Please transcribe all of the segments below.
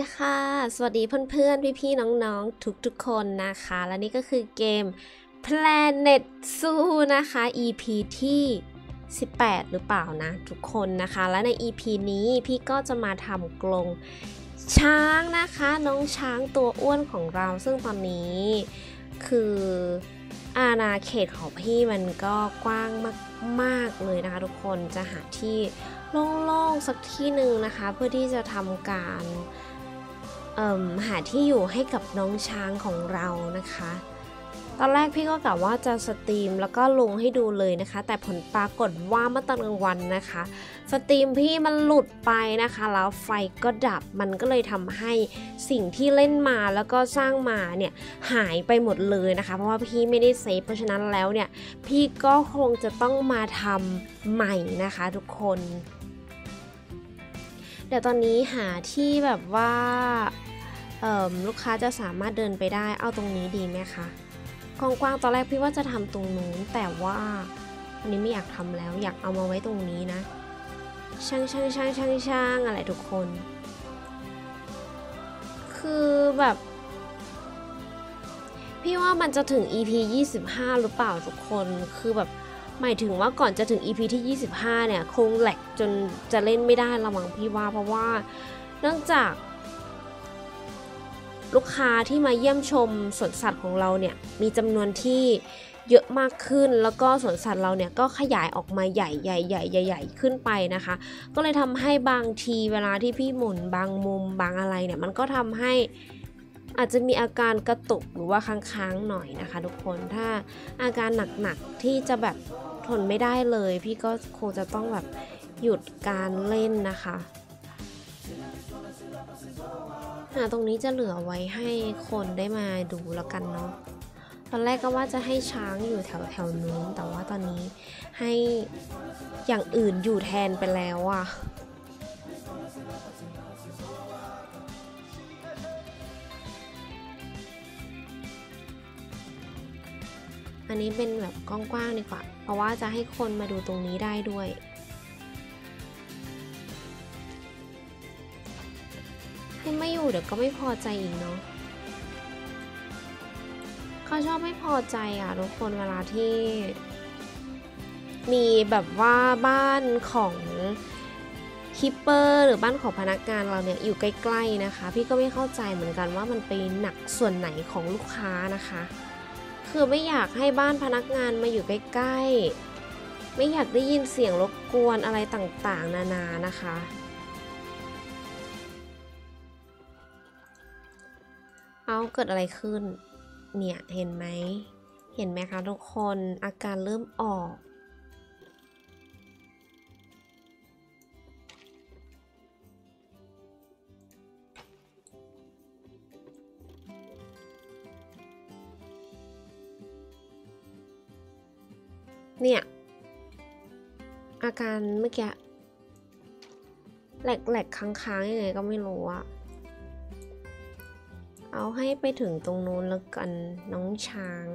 ค่ะสวัสดีเพื่อนๆพี่ๆน้องๆทุกๆคนนะคะและนี่ก็คือเกม Planet Zoo นะคะ EP ที่18หรือเปล่านะทุกคนนะคะและใน EP นี้พี่ก็จะมาทำกรงช้างนะคะน้องช้างตัวอ้วนของเราซึ่งตอนนี้คืออาณาเขตของพี่มันก็กว้างมากๆเลยนะคะทุกคนจะหาที่โล่งๆสักที่หนึ่งนะคะเพื่อที่จะทำการหาที่อยู่ให้กับน้องช้างของเรานะคะตอนแรกพี่ก็กะว่าจะสตรีมแล้วก็ลงให้ดูเลยนะคะแต่ผลปรากฏว่าเมื่อตอนกลางวันนะคะสตรีมพี่มันหลุดไปนะคะแล้วไฟก็ดับมันก็เลยทำให้สิ่งที่เล่นมาแล้วก็สร้างมาเนี่ยหายไปหมดเลยนะคะเพราะว่าพี่ไม่ได้เซฟเพราะฉะนั้นแล้วเนี่ยพี่ก็คงจะต้องมาทำใหม่นะคะทุกคนเดี๋ยวตอนนี้หาที่แบบว่าลูกค้าจะสามารถเดินไปได้เอาตรงนี้ดีไหมคะกว้างๆตอนแรกพี่ว่าจะทำตรงนู้นแต่ว่าอันนี้ไม่อยากทำแล้วอยากเอามาไว้ตรงนี้นะช่างอะไรทุกคนคือแบบพี่ว่ามันจะถึง EP 25หรือเปล่าทุกคนคือแบบหมายถึงว่าก่อนจะถึง EP ที่25เนี่ยคงแหลกจนจะเล่นไม่ได้ละมั้งพี่ว่าเพราะว่าเนื่องจากลูกค้าที่มาเยี่ยมชมสวนสัตว์ของเราเนี่ยมีจำนวนที่เยอะมากขึ้นแล้วก็สวนสัตว์เราเนี่ยก็ขยายออกมาใหญ่ขึ้นไปนะคะก็เลยทำให้บางทีเวลาที่พี่หมุนบางมุมบางอะไรเนี่ยมันก็ทำให้อาจจะมีอาการกระตุกหรือว่าค้างๆหน่อยนะคะทุกคนถ้าอาการหนักๆที่จะแบบทนไม่ได้เลยพี่ก็คงจะต้องแบบหยุดการเล่นนะคะตรงนี้จะเหลือไว้ให้คนได้มาดูแล้วกันเนาะตอนแรกก็ว่าจะให้ช้างอยู่แถวนู้นแต่ว่าตอนนี้ให้อย่างอื่นอยู่แทนไปแล้วอ่ะอันนี้เป็นแบบกว้างๆดีกว่าเพราะว่าจะให้คนมาดูตรงนี้ได้ด้วยให้ไม่อยู่เดี๋ยวก็ไม่พอใจอีกเนาะเขาชอบไม่พอใจอ่ะทุกคนเวลาที่มีแบบว่าบ้านของคิปเปอร์หรือบ้านของพนักงานเราเนี่ยอยู่ใกล้ๆนะคะพี่ก็ไม่เข้าใจเหมือนกันว่ามันไปหนักส่วนไหนของลูกค้านะคะคือไม่อยากให้บ้านพนักงานมาอยู่ใกล้ๆไม่อยากได้ยินเสียงรบกวนอะไรต่างๆนานานะคะเอาเกิดอะไรขึ้นเนี่ยเห็นไหมคะทุกคนอาการเริ่มออกเนี่ยอาการเมื่อกี้แหลกค้างๆยังไงก็ไม่รู้อะเอาให้ไปถึงตรงนู้นแล้วกันน้องช้าง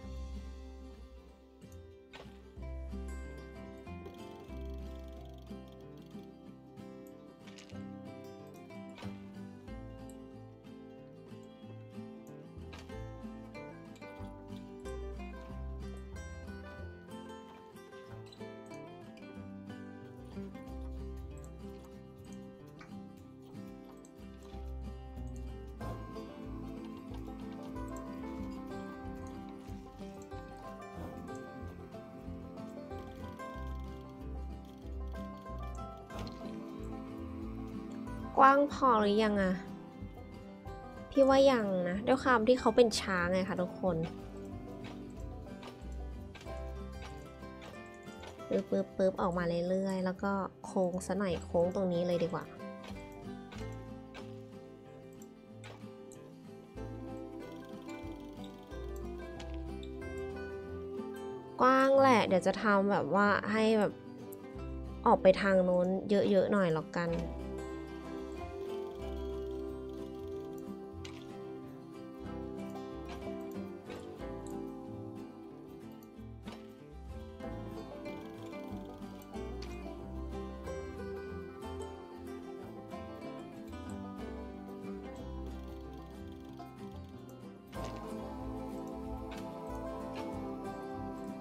กว้างพอหรือยังอะพี่ว่ายังนะด้วยความที่เขาเป็นช้างไงคะทุกคนปึ๊บออกมาเรื่อยๆแล้วก็โค้งซะหน่อยโค้งตรงนี้เลยดีกว่ากว้างแหละเดี๋ยวจะทำแบบว่าให้แบบออกไปทางโน้นเยอะๆหน่อยแล้วกัน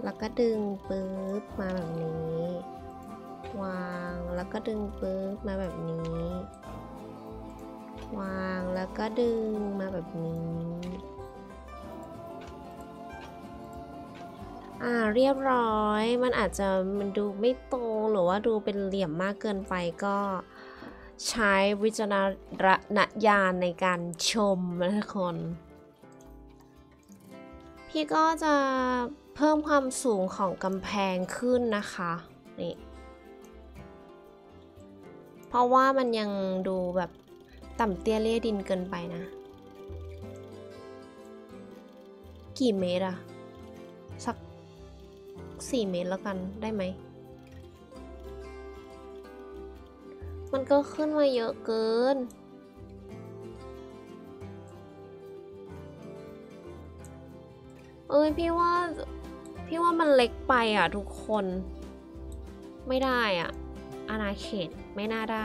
แล้วก็ดึงปึ๊บมาแบบนี้วางแล้วก็ดึงปึ๊บมาแบบนี้วางแล้วก็ดึงมาแบบนี้เรียบร้อยมันอาจจะดูไม่ตรงหรือว่าดูเป็นเหลี่ยมมากเกินไปก็ใช้วิจารณญาณในการชมนะทุกคนพี่ก็จะเพิ่มความสูงของกำแพงขึ้นนะคะนี่เพราะว่ามันยังดูแบบต่ำเตี้ยเลี่ยดินเกินไปนะกี่เมตรอะสัก4 เมตรแล้วกันได้ไหมมันก็ขึ้นมาเยอะเกินพี่ว่ามันเล็กไปอ่ะทุกคนไม่ได้อ่ะอาณาเขตไม่น่าได้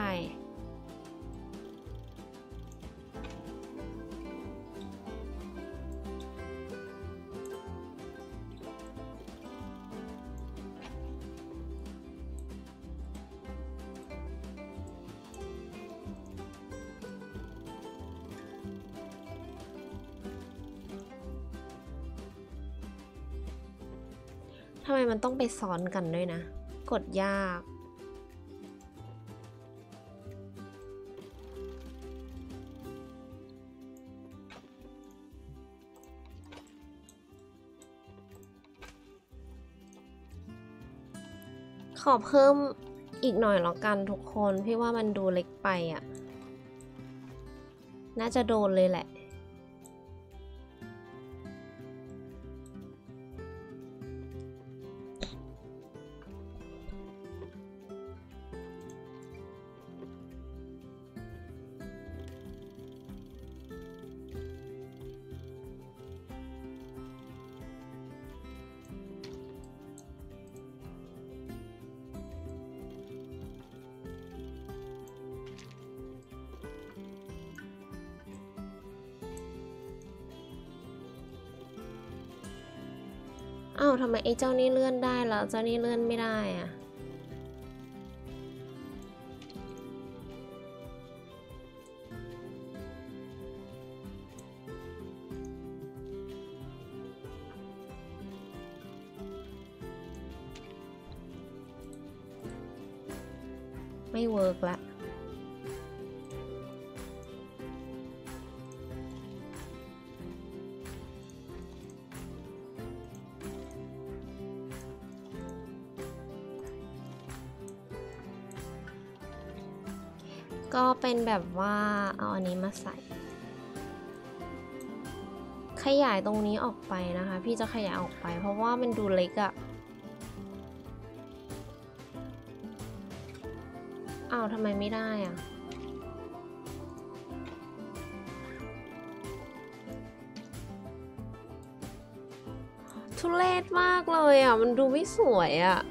ทำไมมันต้องไปซ้อนกันด้วยนะกดยากขอเพิ่มอีกหน่อยแล้วกันทุกคนพี่ว่ามันดูเล็กไปอ่ะน่าจะโดนเลยแหละทำไมไอ้เจ้านี่เลื่อนได้แล้วเจ้านี่เลื่อนไม่ได้อะไม่เวิร์กละก็เป็นแบบว่าเอาอันนี้มาใส่ขยายตรงนี้ออกไปนะคะพี่จะขยายออกไปเพราะว่ามันดูเล็กอะทำไมไม่ได้อะทุเรศมากเลยอ่ะมันดูไม่สวยอ่ะ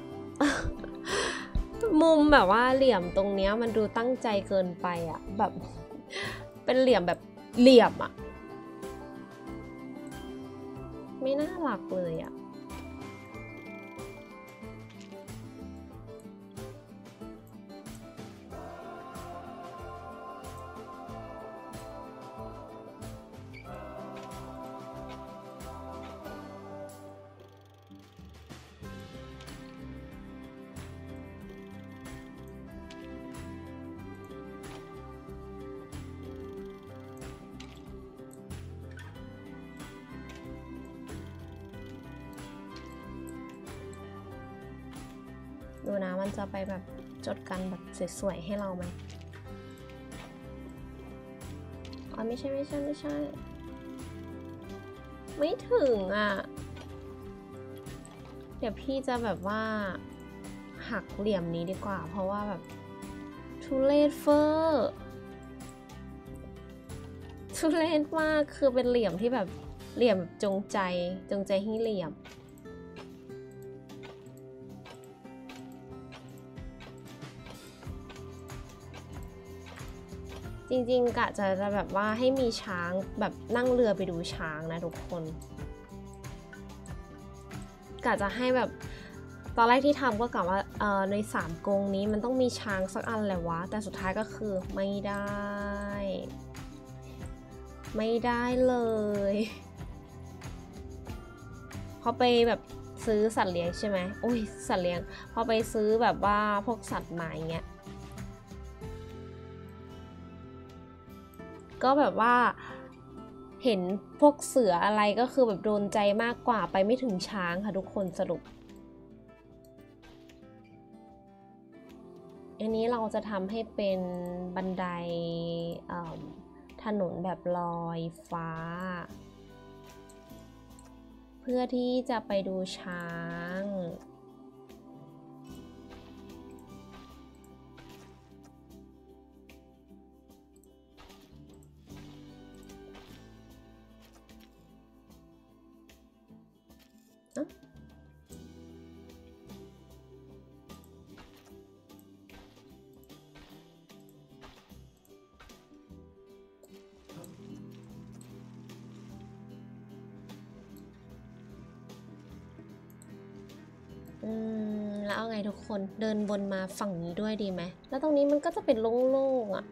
มุมแบบว่าเหลี่ยมตรงเนี้ยมันดูตั้งใจเกินไปอ่ะแบบเป็นเหลี่ยมแบบเหลี่ยมอ่ะไม่น่ารักเลยอ่ะดูนะมันจะไปแบบจดกันแบบสวยๆให้เราไหมไม่ใช่ไม่ถึงอ่ะเดี๋ยวพี่จะแบบว่าหักเหลี่ยมนี้ดีกว่าเพราะว่าแบบทุเรศเฟอร์ทุเรศมากคือเป็นเหลี่ยมที่แบบเหลี่ยมจงใจให้เหลี่ยมจริงๆกะจะแบบว่าให้มีช้างแบบนั่งเรือไปดูช้างนะทุกคนกะจะให้แบบตอนแรกที่ทำก็กะว่าใน3กรงนี้มันต้องมีช้างสักอันแหละวะแต่สุดท้ายก็คือไม่ได้เลยพอไปแบบซื้อสัตว์เลี้ยงใช่ไหมโอ้ยสัตว์เลี้ยงพอไปซื้อแบบว่าพวกสัตว์มาอย่างเงี้ยก็แบบว่าเห็นพวกเสืออะไรก็คือแบบโดนใจมากกว่าไปไม่ถึงช้างค่ะทุกคนสรุปอันนี้เราจะทำให้เป็นบันไดถนนแบบลอยฟ้าเพื่อที่จะไปดูช้างแล้วเอาไงทุกคนเดินบนมาฝั่งนี้ด้วยดีไหมแล้วตรงนี้มันก็จะเป็นโล่งๆอ่ะ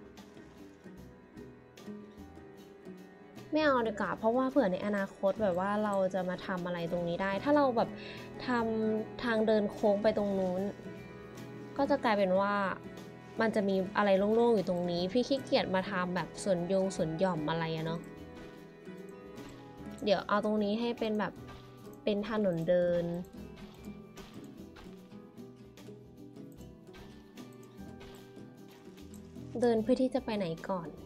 ไม่เอาดีกว่าเพราะว่าเผื่อในอนาคตแบบว่าเราจะมาทำอะไรตรงนี้ได้ถ้าเราแบบทำทางเดินโค้งไปตรงนู้นก็จะกลายเป็นว่ามันจะมีอะไรโล่งๆอยู่ตรงนี้พี่ขี้เกียจมาทำแบบสวนหย่อมอะไรอะเนาะเดี๋ยวเอาตรงนี้ให้เป็นแบบเป็นถนนเดินเพื่อที่จะไปไหนก่อน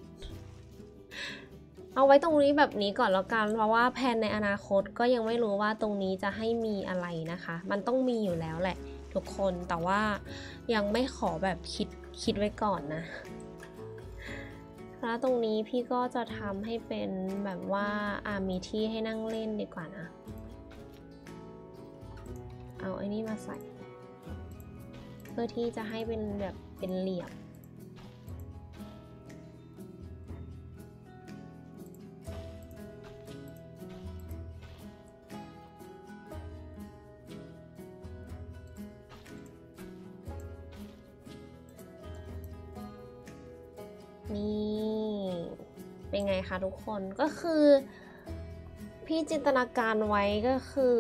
เอาไว้ตรงนี้แบบนี้ก่อนแล้วกันเพราะว่าแผนในอนาคตก็ยังไม่รู้ว่าตรงนี้จะให้มีอะไรนะคะมันต้องมีอยู่แล้วแหละทุกคนแต่ว่ายังไม่ขอแบบคิดไว้ก่อนนะแล้วตรงนี้พี่ก็จะทำให้เป็นแบบว่ามีที่ให้นั่งเล่นดีกว่านะเอาไอ้นี่มาใส่เพื่อที่จะให้เป็นแบบเป็นเหลี่ยมนี่เป็นไงคะทุกคนก็คือพี่จินตนาการไว้ก็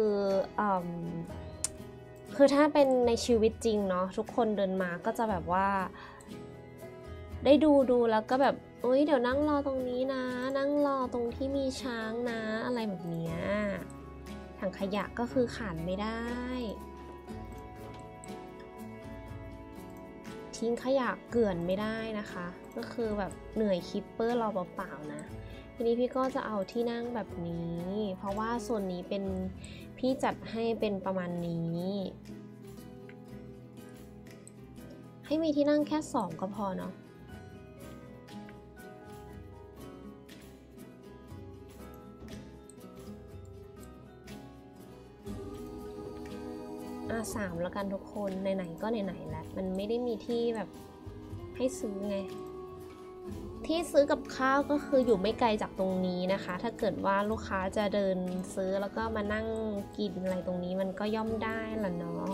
คือถ้าเป็นในชีวิตจริงเนาะทุกคนเดินมาก็จะแบบว่าได้ดูแล้วก็แบบเอ้ยเดี๋ยวนั่งรอตรงนี้นะนั่งรอตรงที่มีช้างนะอะไรแบบนี้ถังขยะก็คือขาดไม่ได้ทิ้งขยะเกลื่อนไม่ได้นะคะก็คือแบบเหนื่อยคิปเปอร์เราเปล่าๆนะทีนี้พี่ก็จะเอาที่นั่งแบบนี้เพราะว่าส่วนนี้เป็นพี่จัดให้เป็นประมาณนี้ให้มีที่นั่งแค่2ก็พอเนาะ3แล้วกันทุกคนไหนๆก็ไหนๆแล้วมันไม่ได้มีที่แบบให้ซื้อไงที่ซื้อกับข้าวก็คืออยู่ไม่ไกลจากตรงนี้นะคะถ้าเกิดว่าลูกค้าจะเดินซื้อแล้วก็มานั่งกินอะไรตรงนี้มันก็ย่อมได้ล่ะเนาะ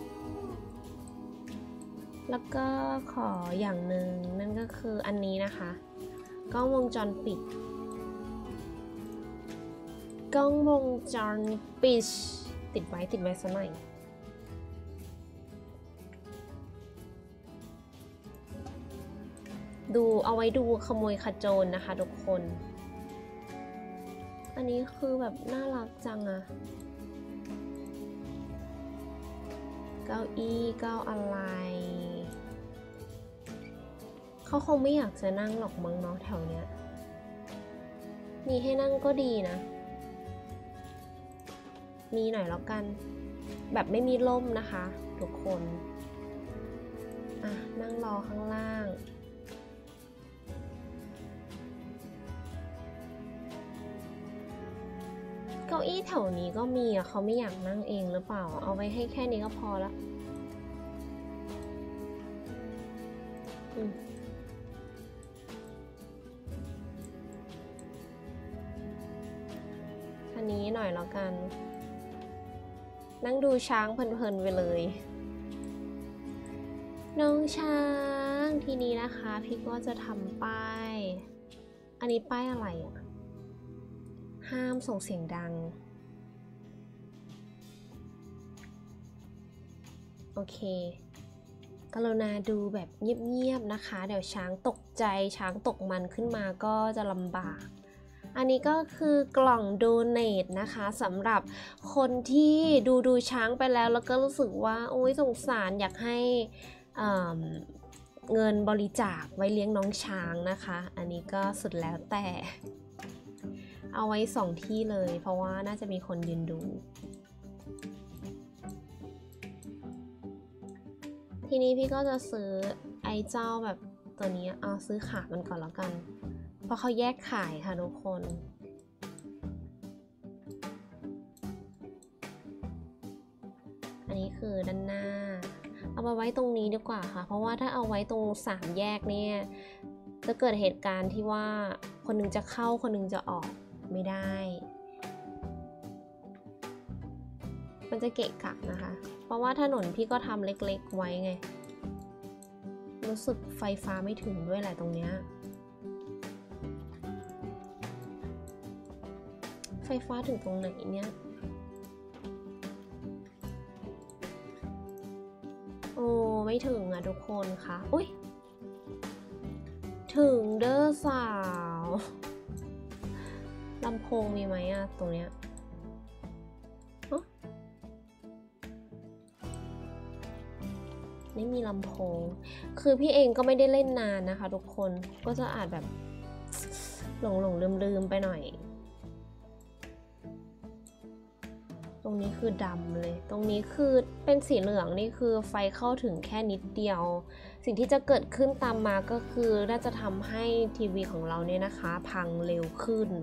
แล้วก็ขออย่างหนึ่งนั่นก็คืออันนี้นะคะกล้องวงจรปิดติดไว้ซะหน่อยเอาไว้ดูขโมยขโจรนะคะทุกคนอันนี้คือแบบน่ารักจังอะเก้าอี้เก้าอะไรเขาคงไม่อยากจะนั่งหรอกมั้งเนาะแถวเนี้ยมีให้นั่งก็ดีนะมีหน่อยแล้วกันแบบไม่มีร่มนะคะทุกคนนั่งรอข้างล่างเก้าอี้แถวนี้ก็มีเขาไม่อยากนั่งเองหรือเปล่าเอาไว้ให้แค่นี้ก็พอแล้วอันนี้หน่อยแล้วกันนั่งดูช้างเพลินๆไปเลยน้องช้างทีนี้นะคะพี่ก็จะทำป้ายอันนี้ป้ายอะไรอ่ะห้ามส่งเสียงดังโอเคกรุณาดูแบบเงียบๆนะคะเดี๋ยวช้างตกใจช้างตกมันขึ้นมาก็จะลำบากอันนี้ก็คือกล่องโดเนทนะคะสำหรับคนที่ดูช้างไปแล้วก็รู้สึกว่าโอ๊ยสงสารอยากให้เงินบริจาคไว้เลี้ยงน้องช้างนะคะอันนี้ก็สุดแล้วแต่เอาไว้2ที่เลยเพราะว่าน่าจะมีคนยืนดูทีนี้พี่ก็จะซื้อไอ้เจ้าแบบตัวนี้เอาซื้อขามันก่อนแล้วกันเพราะเขาแยกขายค่ะทุกคนอันนี้คือด้านหน้าเอามาไว้ตรงนี้ดีกว่าค่ะเพราะว่าถ้าเอาไว้ตรง3แยกเนี่ยจะเกิดเหตุการณ์ที่ว่าคนนึงจะเข้าคนนึงจะออกไม่ได้มันจะเกะกะนะคะเพราะว่าถนนพี่ก็ทำเล็กๆไว้ไงรู้สึกไฟฟ้าไม่ถึงด้วยแหละตรงเนี้ยไฟฟ้าถึงตรงไหนเนี่ยโอ้ไม่ถึงอ่ะทุกคนค่ะอุ้ยถึงเด้อสาวลำโพงมีไหมอะตรงเนี้ยไม่มีลำโพงคือพี่เองก็ไม่ได้เล่นนานนะคะทุกคนก็จะอาจแบบหลงลืมไปหน่อยตรงนี้คือดำเลยตรงนี้คือเป็นสีเหลืองนี่คือไฟเข้าถึงแค่นิดเดียวสิ่งที่จะเกิดขึ้นตามมาก็คือน่าจะทำให้ทีวีของเราเนี่ยนะคะพังเร็วขึ้น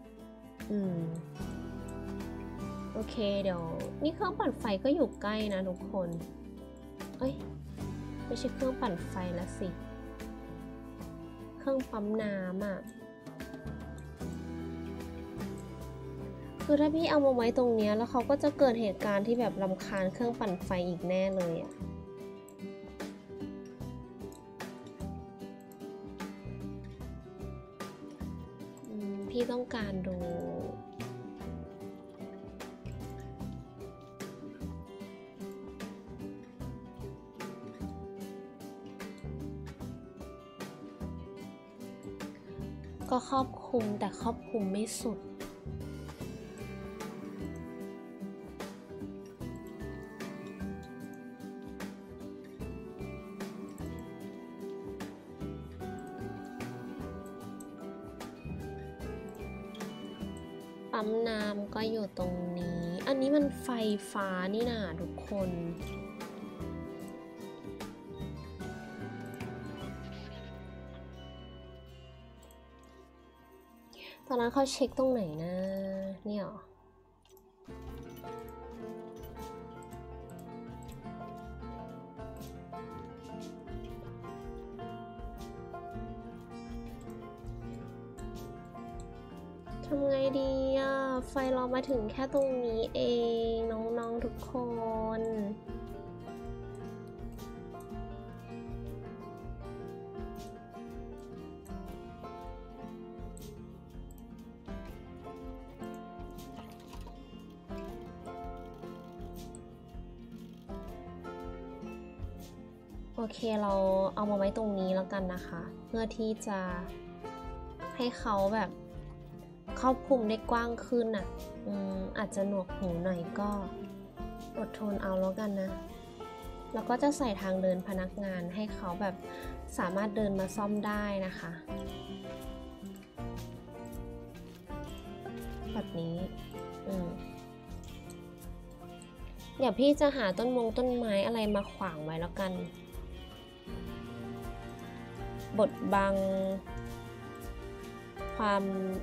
โอเคเดี๋ยวนี่เครื่องปั่นไฟก็อยู่ใกล้นะทุกคนเอ้ยไม่ใช่เครื่องปั่นไฟแล้วสิเครื่องปั๊มน้ำอ่ะคือถ้าพี่เอามาไว้ตรงนี้แล้วเขาก็จะเกิดเหตุการณ์ที่แบบรำคาญเครื่องปั่นไฟอีกแน่เลยอ่ะพี่ต้องการดูก็ครอบคลุมแต่ครอบคลุมไม่สุดปั๊มน้ำก็อยู่ตรงนี้อันนี้มันไฟฟ้านี่นะทุกคนตอนนั้นเขาเช็คตรงไหนนะเนี่ยหรอทำไงดีอ่ะไฟเรามาถึงแค่ตรงนี้เองน้องๆทุกคนโอเคเราเอามาไว้ตรงนี้แล้วกันนะคะเพื่อที่จะให้เขาแบบครอบคลุมได้กว้างขึ้นอ่ะอาจจะหนวกหูหน่อยก็อดทนเอาแล้วกันนะแล้วก็จะใส่ทางเดินพนักงานให้เขาแบบสามารถเดินมาซ่อมได้นะคะแบบนี้เดี๋ยวพี่จะหาต้นไม้อะไรมาขวางไว้แล้วกันบดบังความ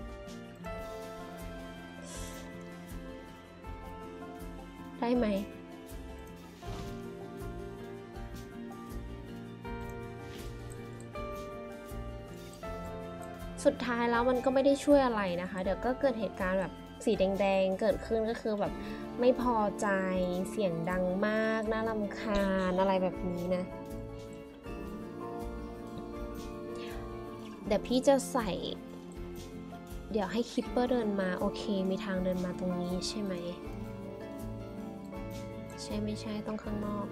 ได้ไหมสุดท้ายแล้วมันก็ไม่ได้ช่วยอะไรนะคะเดี๋ยวก็เกิดเหตุการณ์แบบสีแดงๆเกิดขึ้นก็คือแบบไม่พอใจเสียงดังมากน่ารำคาญอะไรแบบนี้นะเดี๋ยวพี่จะใส่เดี๋ยวให้คิปเปอร์เดินมาโอเคมีทางเดินมาตรงนี้ใช่ไหมใช่ไม่ใช่ต้องข้างนอก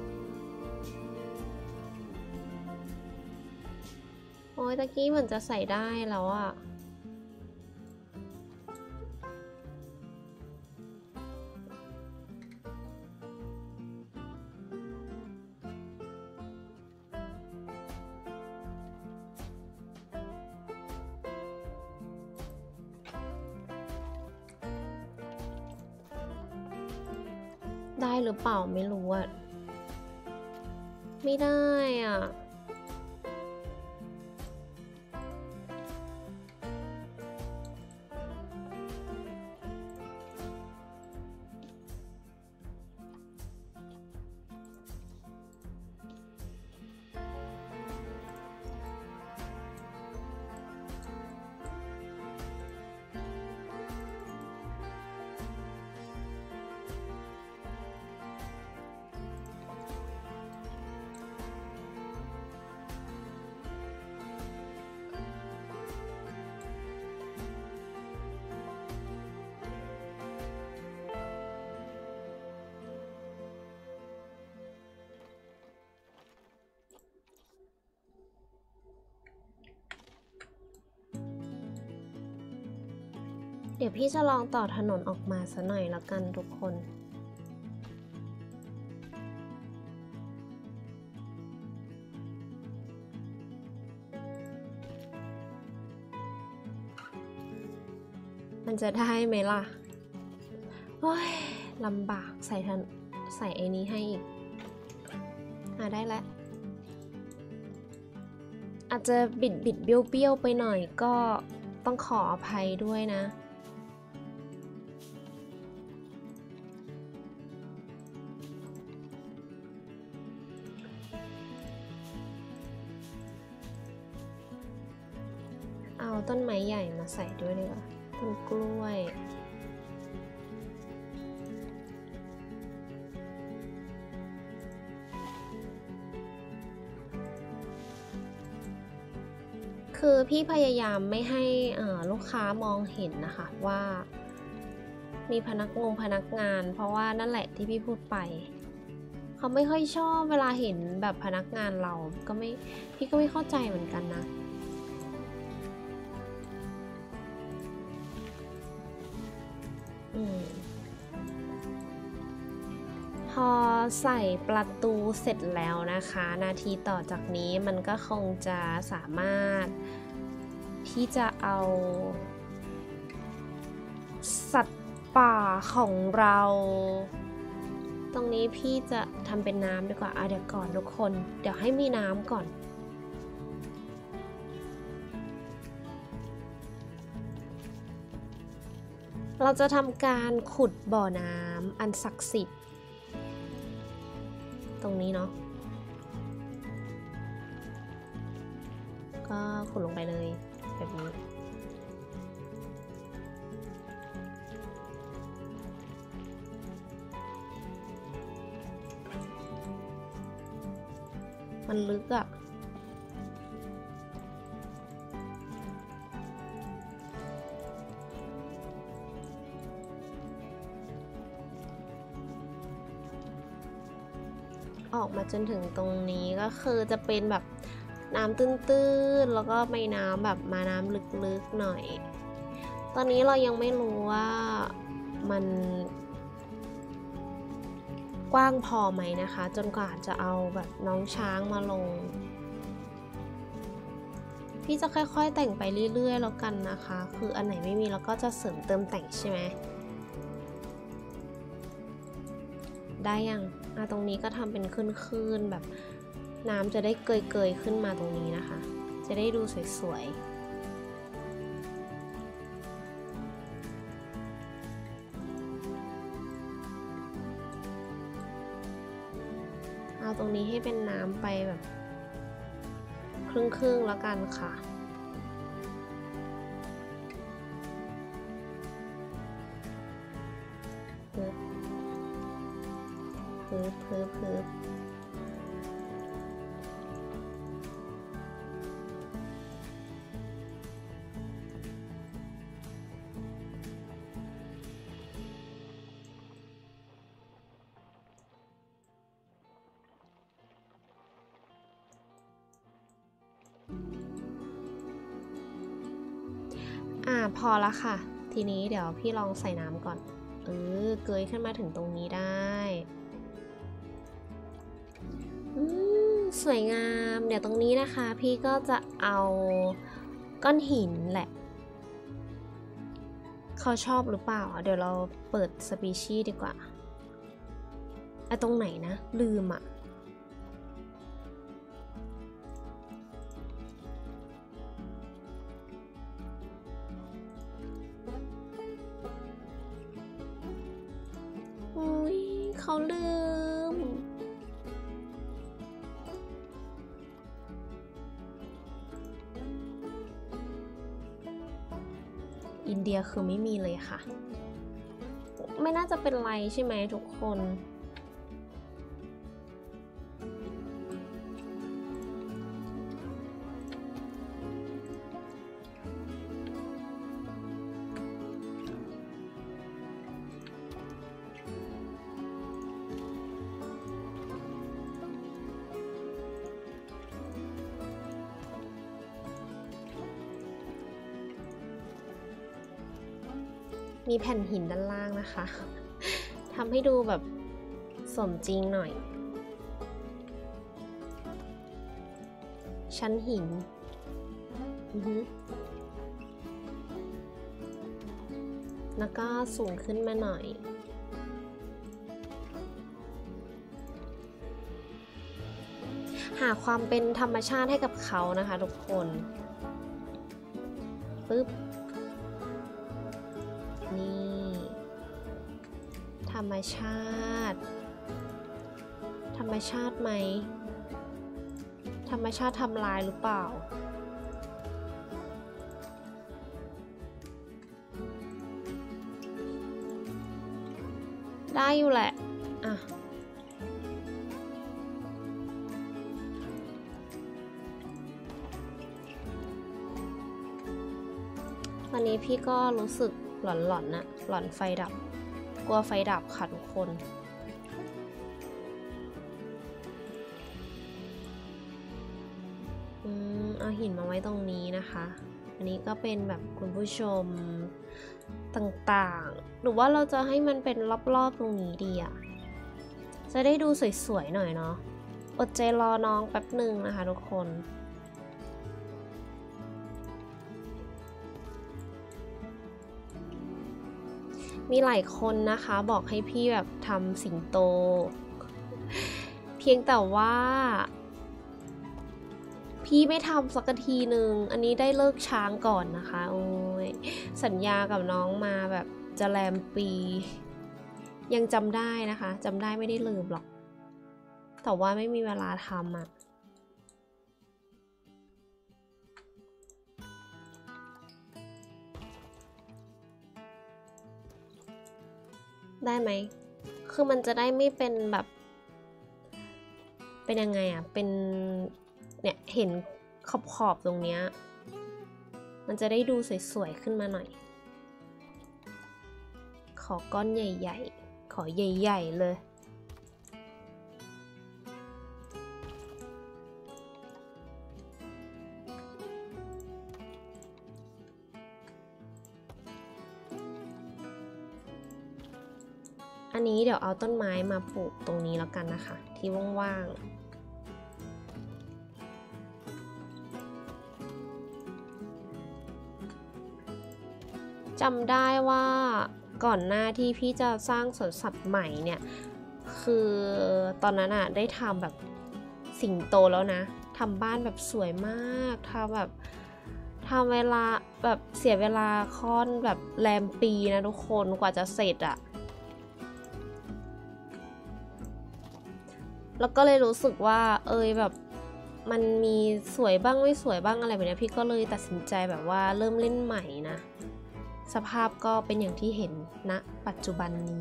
โอ้ยตะกี้เหมือนจะใส่ได้แล้วอะได้หรือเปล่าไม่รู้อะไม่ได้อ่ะเดี๋ยวพี่จะลองต่อถนนออกมาซะหน่อยละกันทุกคนมันจะได้ไหมล่ะโอ้ยลำบากใส่ไอ้นี้ให้อีกได้แล้วอาจจะบิดเบี้ยวไปหน่อยก็ต้องขออภัยด้วยนะเอาต้นไม้ใหญ่มาใส่ด้วยดีกว่าต้นกล้วยคือพี่พยายามไม่ให้ลูกค้ามองเห็นนะคะว่ามีพนักงานเพราะว่านั่นแหละที่พี่พูดไปเขาไม่ค่อยชอบเวลาเห็นแบบพนักงานเราก็ไม่พี่ก็ไม่เข้าใจเหมือนกันนะพอใส่ประตูเสร็จแล้วนะคะนาทีต่อจากนี้มันก็คงจะสามารถที่จะเอาสัตว์ป่าของเราตรงนี้พี่จะทำเป็นน้ำดีกว่าเดี๋ยวก่อนทุกคนเดี๋ยวให้มีน้ำก่อนเราจะทำการขุดบ่อน้ำอันศักดิ์สิทธิ์ตรงนี้เนาะก็ขุดลงไปเลยแบบนี้มันลึกอะออกมาจนถึงตรงนี้ก็คือจะเป็นแบบน้ำตื้นๆแล้วก็ไม่น้ำแบบมาน้ำลึกๆหน่อยตอนนี้เรายังไม่รู้ว่ามันกว้างพอไหมนะคะจนกว่าจะเอาแบบน้องช้างมาลงพี่จะค่อยๆแต่งไปเรื่อยๆแล้วกันนะคะคืออันไหนไม่มีเราก็จะเสริมเติมแต่งใช่ไหมได้ยังตรงนี้ก็ทำเป็นขึ้นๆแบบน้ำจะได้เกยๆขึ้นมาตรงนี้นะคะจะได้ดูสวยๆเอาตรงนี้ให้เป็นน้ำไปแบบครึ่งๆแล้วกันค่ะพึบพึบพึบพึบพอละค่ะทีนี้เดี๋ยวพี่ลองใส่น้ำก่อนเกยขึ้นมาถึงตรงนี้ได้สวยงามเดี๋ยวตรงนี้นะคะพี่ก็จะเอาก้อนหินแหละเขาชอบหรือเปล่าเดี๋ยวเราเปิดสปีชีส์ดีกว่าตรงไหนนะลืมเขาลืมอินเดียคือไม่มีเลยค่ะไม่น่าจะเป็นไรใช่ไหมทุกคนมีแผ่นหินด้านล่างนะคะทำให้ดูแบบสมจริงหน่อยชั้นหินแล้วก็สูงขึ้นมาหน่อยหาความเป็นธรรมชาติให้กับเขานะคะทุกคนปึ๊บนี่ธรรมชาติไหมธรรมชาติทำลายหรือเปล่าได้อยู่แหละตอนนี้พี่ก็รู้สึกหลอนนะหลอนไฟดับกลัวไฟดับค่ะทุกคนเอาหินมาไว้ตรงนี้นะคะอันนี้ก็เป็นแบบคุณผู้ชมต่างๆหรือว่าเราจะให้มันเป็นรอบๆตรงนี้ดีจะได้ดูสวยๆหน่อยเนาะอดใจรอน้องแป๊บหนึ่งนะคะทุกคนมีหลายคนนะคะบอกให้พี่แบบทำสิงโตเพียงแต่ว่าพี่ไม่ทำสักทีหนึ่งอันนี้ได้เลิกช้างก่อนนะคะโอ้ยสัญญากับน้องมาแบบจะแรมปียังจำได้นะคะจำได้ไม่ได้ลืมหรอกแต่ว่าไม่มีเวลาทำได้ไหมคือมันจะได้ไม่เป็นแบบเป็นยังไงเป็นเนี่ยเห็นขอบตรงเนี้ยมันจะได้ดูสวยๆขึ้นมาหน่อยขอก้อนใหญ่ๆขอใหญ่ๆเลยอันนี้เดี๋ยวเอาต้นไม้มาปลูกตรงนี้แล้วกันนะคะที่ว่างๆจำได้ว่าก่อนหน้าที่พี่จะสร้างสวนสัตว์ใหม่เนี่ยคือตอนนั้นได้ทำแบบสิงโตแล้วนะทำบ้านแบบสวยมากทำแบบทำเวลาแบบเสียเวลาค่อนแบบแรมปีนะทุกคนกว่าจะเสร็จแล้วก็เลยรู้สึกว่าแบบมันมีสวยบ้างไม่สวยบ้างอะไรแบบนี้พี่ก็เลยตัดสินใจแบบว่าเริ่มเล่นใหม่นะสภาพก็เป็นอย่างที่เห็นณปัจจุบันนี้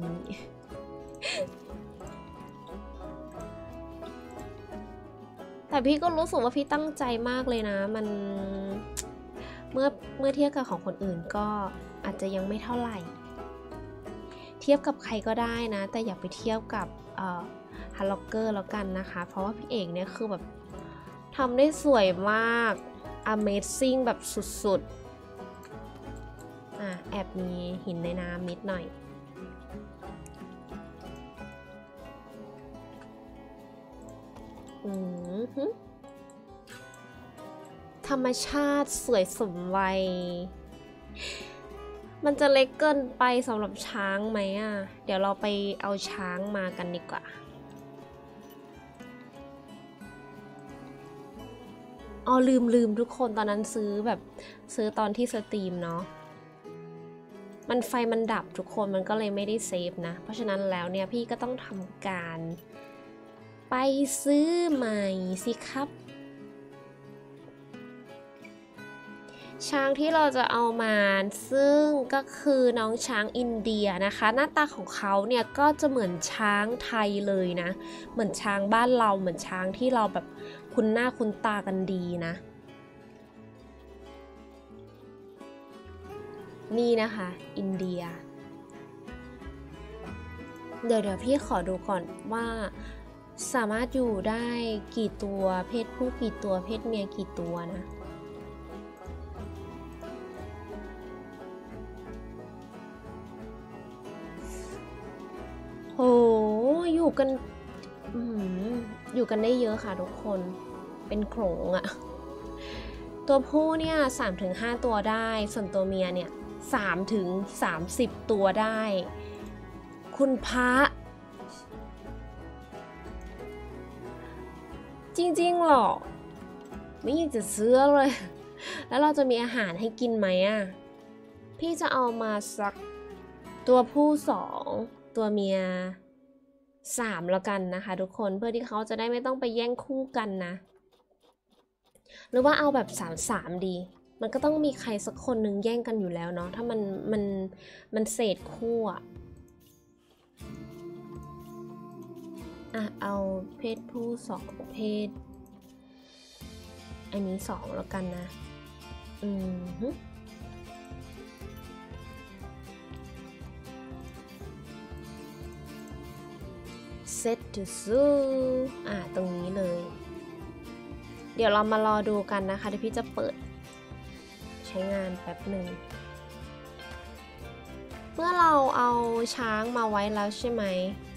แต่พี่ก็รู้สึกว่าพี่ตั้งใจมากเลยนะมันเมื่อเทียบกับของคนอื่นก็อาจจะยังไม่เท่าไหร่เทียบกับใครก็ได้นะแต่อย่าไปเทียบกับฮัลล็อกเกอร์แล้วกันนะคะเพราะว่าพี่เอกเนี่ยคือแบบทำได้สวยมาก Amazing แบบสุดๆแอบมีหินในน้ำนิดหน่อยธรรมชาติสวยสมวัยมันจะเล็กเกินไปสำหรับช้างไหมอ่ะเดี๋ยวเราไปเอาช้างมากันดีกว่าอ๋อลืมทุกคนตอนนั้นซื้อตอนที่สตรีมเนาะไฟมันดับทุกคนมันก็เลยไม่ได้เซฟนะเพราะฉะนั้นแล้วเนี่ยพี่ก็ต้องทำการไปซื้อใหม่สิครับช้างที่เราจะเอามาซึ่งก็คือน้องช้างอินเดียนะคะหน้าตาของเขาเนี่ยก็จะเหมือนช้างไทยเลยนะเหมือนช้างบ้านเราเหมือนช้างที่เราแบบคุ้นหน้าคุ้นตากันดีนะนี่นะคะอินเดียเดี๋ยวพี่ขอดูก่อนว่าสามารถอยู่ได้กี่ตัวเพศผู้กี่ตัวเพศเมียกี่ตัวนะโหอยู่กันได้เยอะค่ะทุกคนเป็นโขลงอะตัวผู้เนี่ย 3-5 ตัวได้ส่วนตัวเมียเนี่ย3-30 ตัวได้คุณพระจริงๆหรอไม่อยากจะเชื่อเลยแล้วเราจะมีอาหารให้กินไหมอะพี่จะเอามาสักตัวผู้2ตัวเมีย3แล้วกันนะคะทุกคนเพื่อที่เขาจะได้ไม่ต้องไปแย่งคู่กันนะหรือว่าเอาแบบ3-3ดีมันก็ต้องมีใครสักคนหนึ่งแย่งกันอยู่แล้วเนาะถ้ามันเศษคู่อะเอาเพศผู้2เพศอันนี้2แล้วกันนะเซตทูซูตรงนี้เลยเดี๋ยวเรามารอดูกันนะคะเดี๋ยวพี่จะเปิดใช้งานแป๊บหนึ่งเมื่อเราเอาช้างมาไว้แล้วใช่ไหม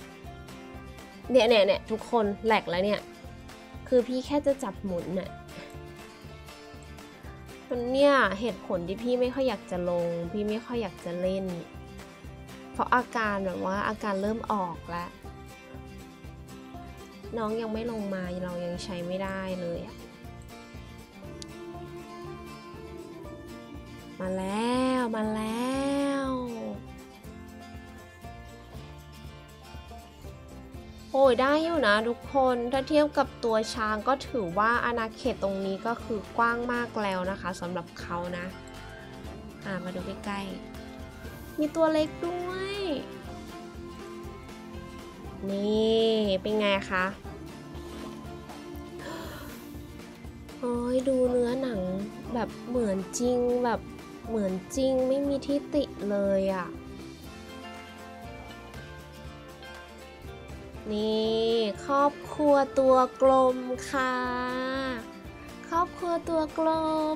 เนี่ยทุกคนแหลกแล้วเนี่ยคือพี่แค่จะจับหมุนน่ะมันเนี่ยเหตุผลที่พี่ไม่ค่อยอยากจะลงพี่ไม่ค่อยอยากจะเล่นเพราะอาการแบบว่าอาการเริ่มออกแล้วน้องยังไม่ลงมาเรายังใช้ไม่ได้เลยมาแล้วโอ้ยได้อยู่นะทุกคนถ้าเทียบกับตัวช้างก็ถือว่าอาณาเขตตรงนี้ก็คือกว้างมากแล้วนะคะสำหรับเขานะมาดูใกล้ๆมีตัวเล็กด้วยนี่เป็นไงคะโอ้ยดูเนื้อหนังแบบเหมือนจริงแบบเหมือนจริงไม่มีที่ติเลยอ่ะนี่ครอบครัวตัวกลมค่ะครอบครัวตัวกลม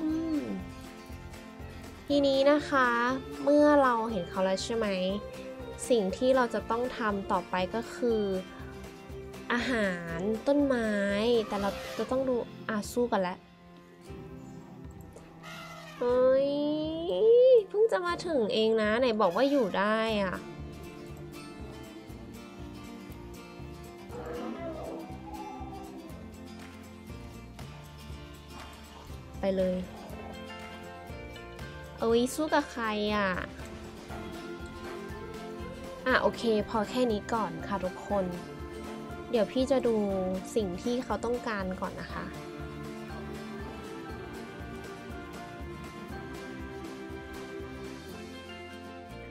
ทีนี้นะคะเมื่อเราเห็นเขาแล้วใช่ไหมสิ่งที่เราจะต้องทำต่อไปก็คืออาหารต้นไม้แต่เราจะต้องดูสู้กันแล้วเฮ้ยเพิ่งจะมาถึงเองนะไหนบอกว่าอยู่ได้อ่ะไปเลยสู้กับใครโอเคพอแค่นี้ก่อนค่ะทุกคนเดี๋ยวพี่จะดูสิ่งที่เขาต้องการก่อนนะคะ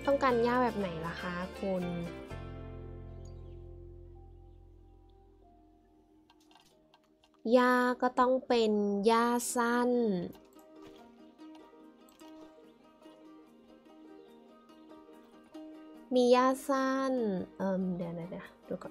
ต้องการหญ้าแบบไหนล่ะคะคุณหญ้าก็ต้องเป็นหญ้าสั้นมีหญ้าสั้นเดี๋ยวดูก่อน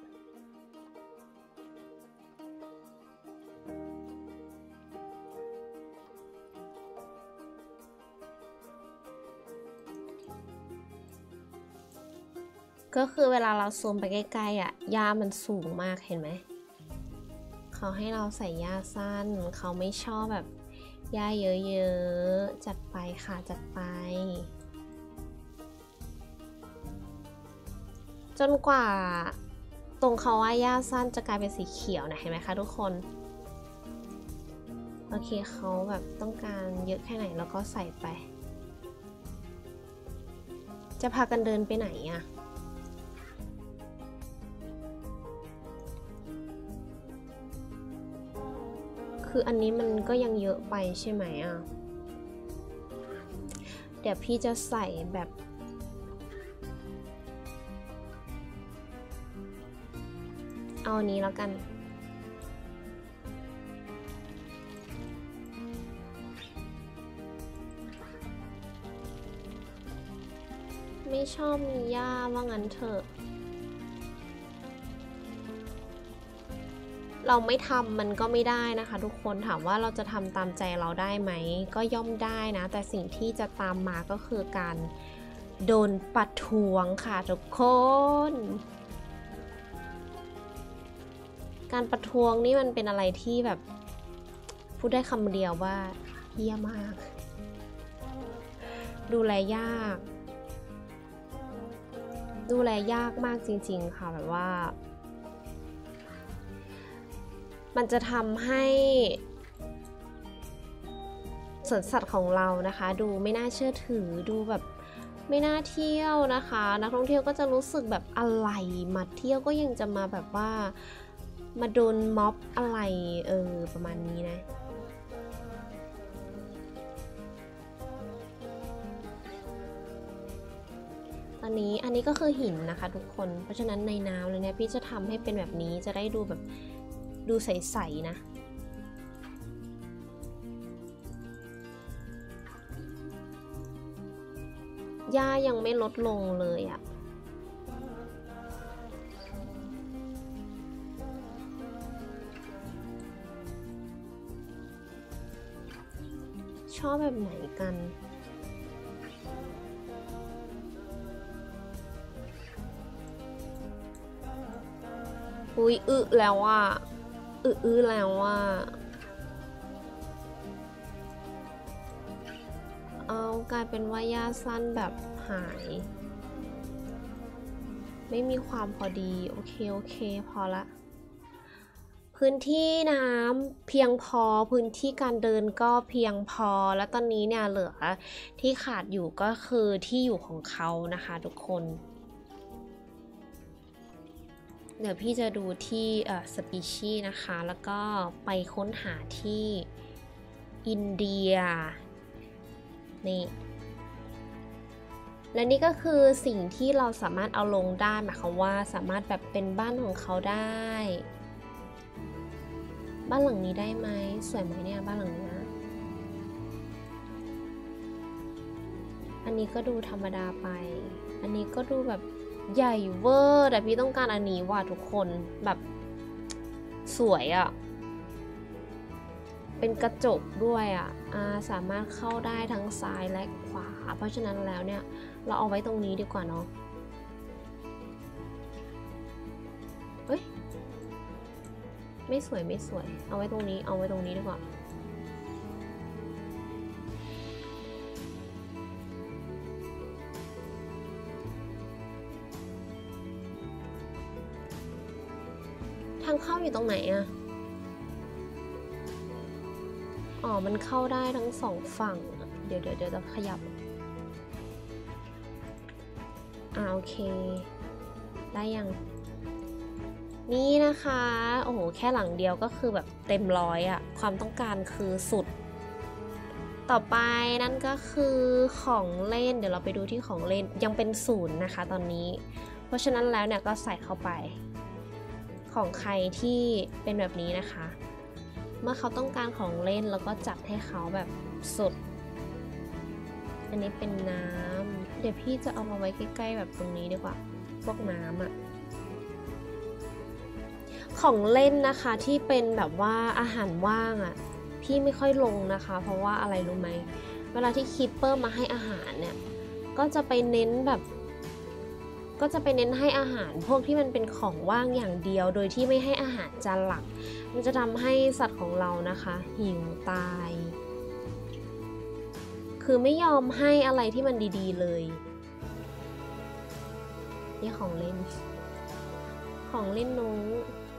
ก็คือเวลาเราซูมไปใกล้ๆอ่ะหญ้ามันสูงมากเห็นไหมเขาให้เราใส่หญ้าสั้นเขาไม่ชอบแบบหญ้าเยอะๆจัดไปค่ะจัดไปจนกว่าตรงเขาว่าหญ้าสั้นจะกลายเป็นสีเขียวนะเห็นไหมคะทุกคนโอเคเขาแบบต้องการเยอะแค่ไหนแล้วก็ใส่ไปจะพากันเดินไปไหนอะคืออันนี้มันก็ยังเยอะไปใช่ไหมอะเดี๋ยวพี่จะใส่แบบเอาอันนี้แล้วกันไม่ชอบมีหญ้าว่างั้นเถอะเราไม่ทำมันก็ไม่ได้นะคะทุกคนถามว่าเราจะทำตามใจเราได้ไหมก็ย่อมได้นะแต่สิ่งที่จะตามมาก็คือการโดนประท้วงค่ะทุกคนการประท้วงนี่มันเป็นอะไรที่แบบพูดได้คำเดียวว่าเหี้ยมากดูแลยากมากจริงๆค่ะแบบว่ามันจะทำให้สวนสัตว์ของเรานะคะดูไม่น่าเชื่อถือดูแบบไม่น่าเที่ยวนะคะนักท่องเที่ยวก็จะรู้สึกแบบอะไรมาเที่ยวก็ยังจะมาแบบว่ามาโดนม็อบอะไรประมาณนี้นะอันนี้ก็คือหินนะคะทุกคนเพราะฉะนั้นในน้ำเลยเนี่ยพี่จะทำให้เป็นแบบนี้จะได้ดูแบบดูใสๆนะหญ้ายังไม่ลดลงเลยอะชอบแบบไหนกันอุ๊ยแล้วอ่ะแล้วอ่ะเอากลายเป็นว่าหญ้าสั้นแบบหายไม่มีความพอดีโอเคพอละพื้นที่น้ำเพียงพอพื้นที่การเดินก็เพียงพอแล้วตอนนี้เนี่ยเหลือที่ขาดอยู่ก็คือที่อยู่ของเขานะคะทุกคนเดี๋ยวพี่จะดูที่สปีชีส์นะคะแล้วก็ไปค้นหาที่อินเดียนี่และนี่ก็คือสิ่งที่เราสามารถเอาลงได้หมายความว่าสามารถแบบเป็นบ้านของเขาได้บ้านหลังนี้ได้ไหมสวยไหมเนี่ยบ้านหลังนี้อันนี้ก็ดูธรรมดาไปอันนี้ก็ดูแบบใหญ่เวอร์แต่พี่ต้องการอันนี้ว่ะทุกคนแบบสวยอะเป็นกระจกด้วยอะสามารถเข้าได้ทั้งซ้ายและขวาเพราะฉะนั้นแล้วเนี่ยเราเอาไว้ตรงนี้ดีกว่าเนาะเฮ้ยไม่สวยเอาไว้ตรงนี้ดีกว่าทางเข้าอยู่ตรงไหนอะอ๋อมันเข้าได้ทั้งสองฝั่งเดี๋ยวจะขยับโอเคได้ยังนี่นะคะโอ้โหแค่หลังเดียวก็คือแบบเต็มร้อยอะความต้องการคือสุดต่อไปนั่นก็คือของเล่นเดี๋ยวเราไปดูที่ของเล่นยังเป็น0นะคะตอนนี้เพราะฉะนั้นแล้วเนี่ยก็ใส่เข้าไปของใครที่เป็นแบบนี้นะคะเมื่อเขาต้องการของเล่นแล้วก็จัดให้เขาแบบสุดอันนี้เป็นน้ำเดี๋ยวพี่จะเอามาไว้ใกล้ๆแบบตรงนี้ดีกว่าพวกน้ำอะของเล่นนะคะที่เป็นแบบว่าอาหารว่างอะพี่ไม่ค่อยลงนะคะเพราะว่าอะไรรู้ไหมเวลาที่คีปเปอร์มาให้อาหารเนี่ยก็จะไปเน้นให้อาหารพวกที่มันเป็นของว่างอย่างเดียวโดยที่ไม่ให้อาหารจานหลักมันจะทำให้สัตว์ของเรานะคะหิวตายคือไม่ยอมให้อะไรที่มันดีๆเลยนี่ของเล่นน้อง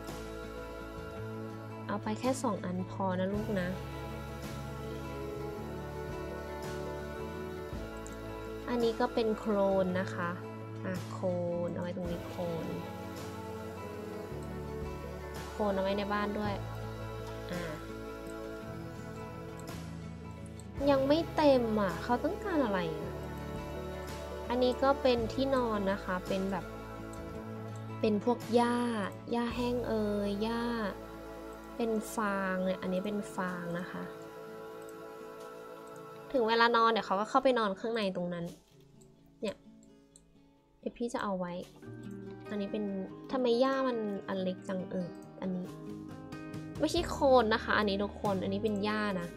เอาไปแค่2 อันพอนะลูกนะอันนี้ก็เป็นโคลนนะคะโคนเอาไว้ตรงนี้โคนเอาไว้ในบ้านด้วยยังไม่เต็มเขาต้องการอะไรอันนี้ก็เป็นที่นอนนะคะเป็นแบบเป็นพวกหญ้าแห้งหญ้าเป็นฟางเนี่ยอันนี้เป็นฟางนะคะถึงเวลานอนเดี๋ยวเขาก็เข้าไปนอนข้างในตรงนั้นเนี่ยเดี๋ยวพี่จะเอาไว้อันนี้เป็นทำไมหญ้ามันอันเล็กจังอันนี้ไม่ใช่โคนนะคะอันนี้ทุกคนอันนี้เป็นหญ้านะ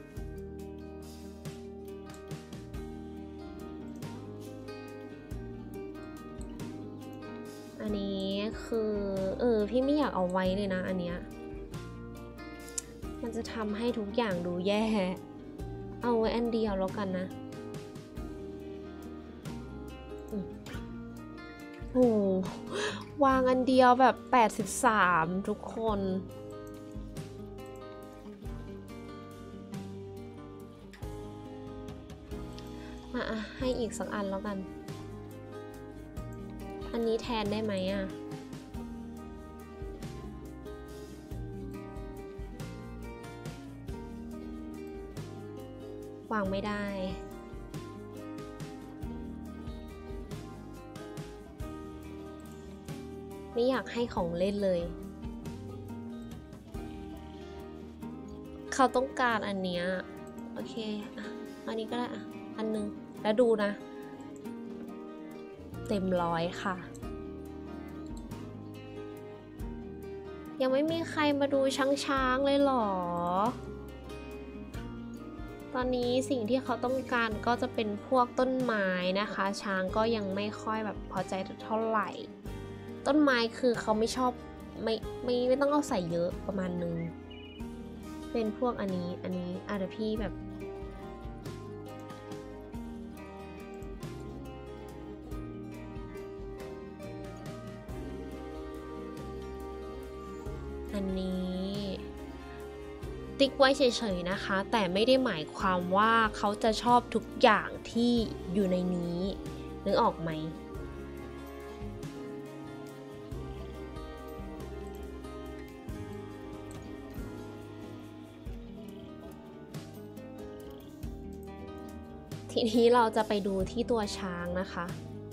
อันนี้คือพี่ไม่อยากเอาไว้เลยนะอันเนี้ยมันจะทำให้ทุกอย่างดูแย่เอาไว้อันเดียวแล้วกันนะโอ้วางอันเดียวแบบ83ทุกคนมาให้อีกสักอันแล้วกันอันนี้แทนได้ไหมวางไม่ได้ไม่อยากให้ของเล่นเลยเขาต้องการอันเนี้ยโอเคอันนี้ก็ได้อันนึงแล้วดูนะเต็ม100ค่ะยังไม่มีใครมาดูช้างเลยหรอตอนนี้สิ่งที่เขาต้องการก็จะเป็นพวกต้นไม้นะคะช้างก็ยังไม่ค่อยแบบพอใจเท่าไหร่ต้นไม้คือเขาไม่ชอบไม่ต้องเอาใส่เยอะประมาณนึงเป็นพวกอันนี้เดี๋ยวพี่แบบอันนี้ติ๊กไว้เฉยๆนะคะแต่ไม่ได้หมายความว่าเขาจะชอบทุกอย่างที่อยู่ในนี้นึกออกไหมทีนี้เราจะไปดูที่ตัวช้างนะคะ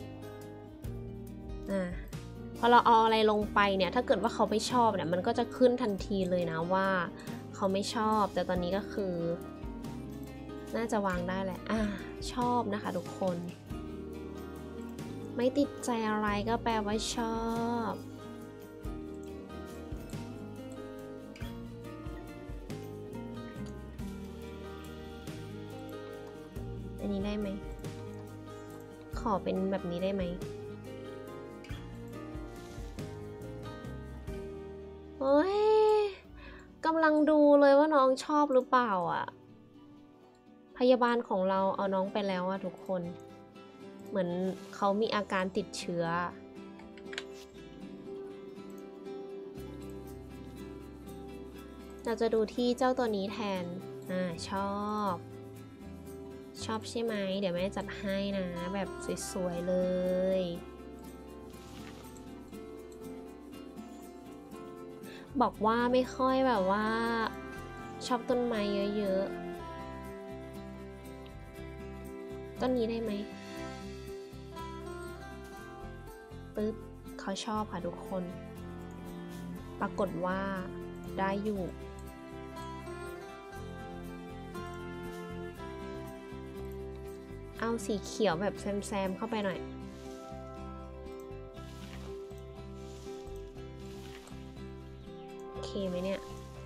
พอเราเอาอะไรลงไปเนี่ยถ้าเกิดว่าเขาไม่ชอบเนี่ยมันก็จะขึ้นทันทีเลยนะว่าเขาไม่ชอบแต่ตอนนี้ก็คือน่าจะวางได้แหละชอบนะคะทุกคนไม่ติดใจอะไรก็แปลว่าชอบอันนี้ได้ไหมขอเป็นแบบนี้ได้ไหมโอ้ยกำลังดูเลยว่าน้องชอบหรือเปล่าพยาบาลของเราเอาน้องไปแล้วทุกคนเหมือนเขามีอาการติดเชื้อเราจะดูที่เจ้าตัวนี้แทนชอบใช่ไหมเดี๋ยวแม่จัดให้นะแบบสวยๆเลยบอกว่าไม่ค่อยแบบว่าชอบต้นไม้เยอะๆต้นนี้ได้ไหมปึ๊บเขาชอบค่ะทุกคนปรากฏว่าได้อยู่เอาสีเขียวแบบแซมๆเข้าไปหน่อยโอเคไหมเนี่ย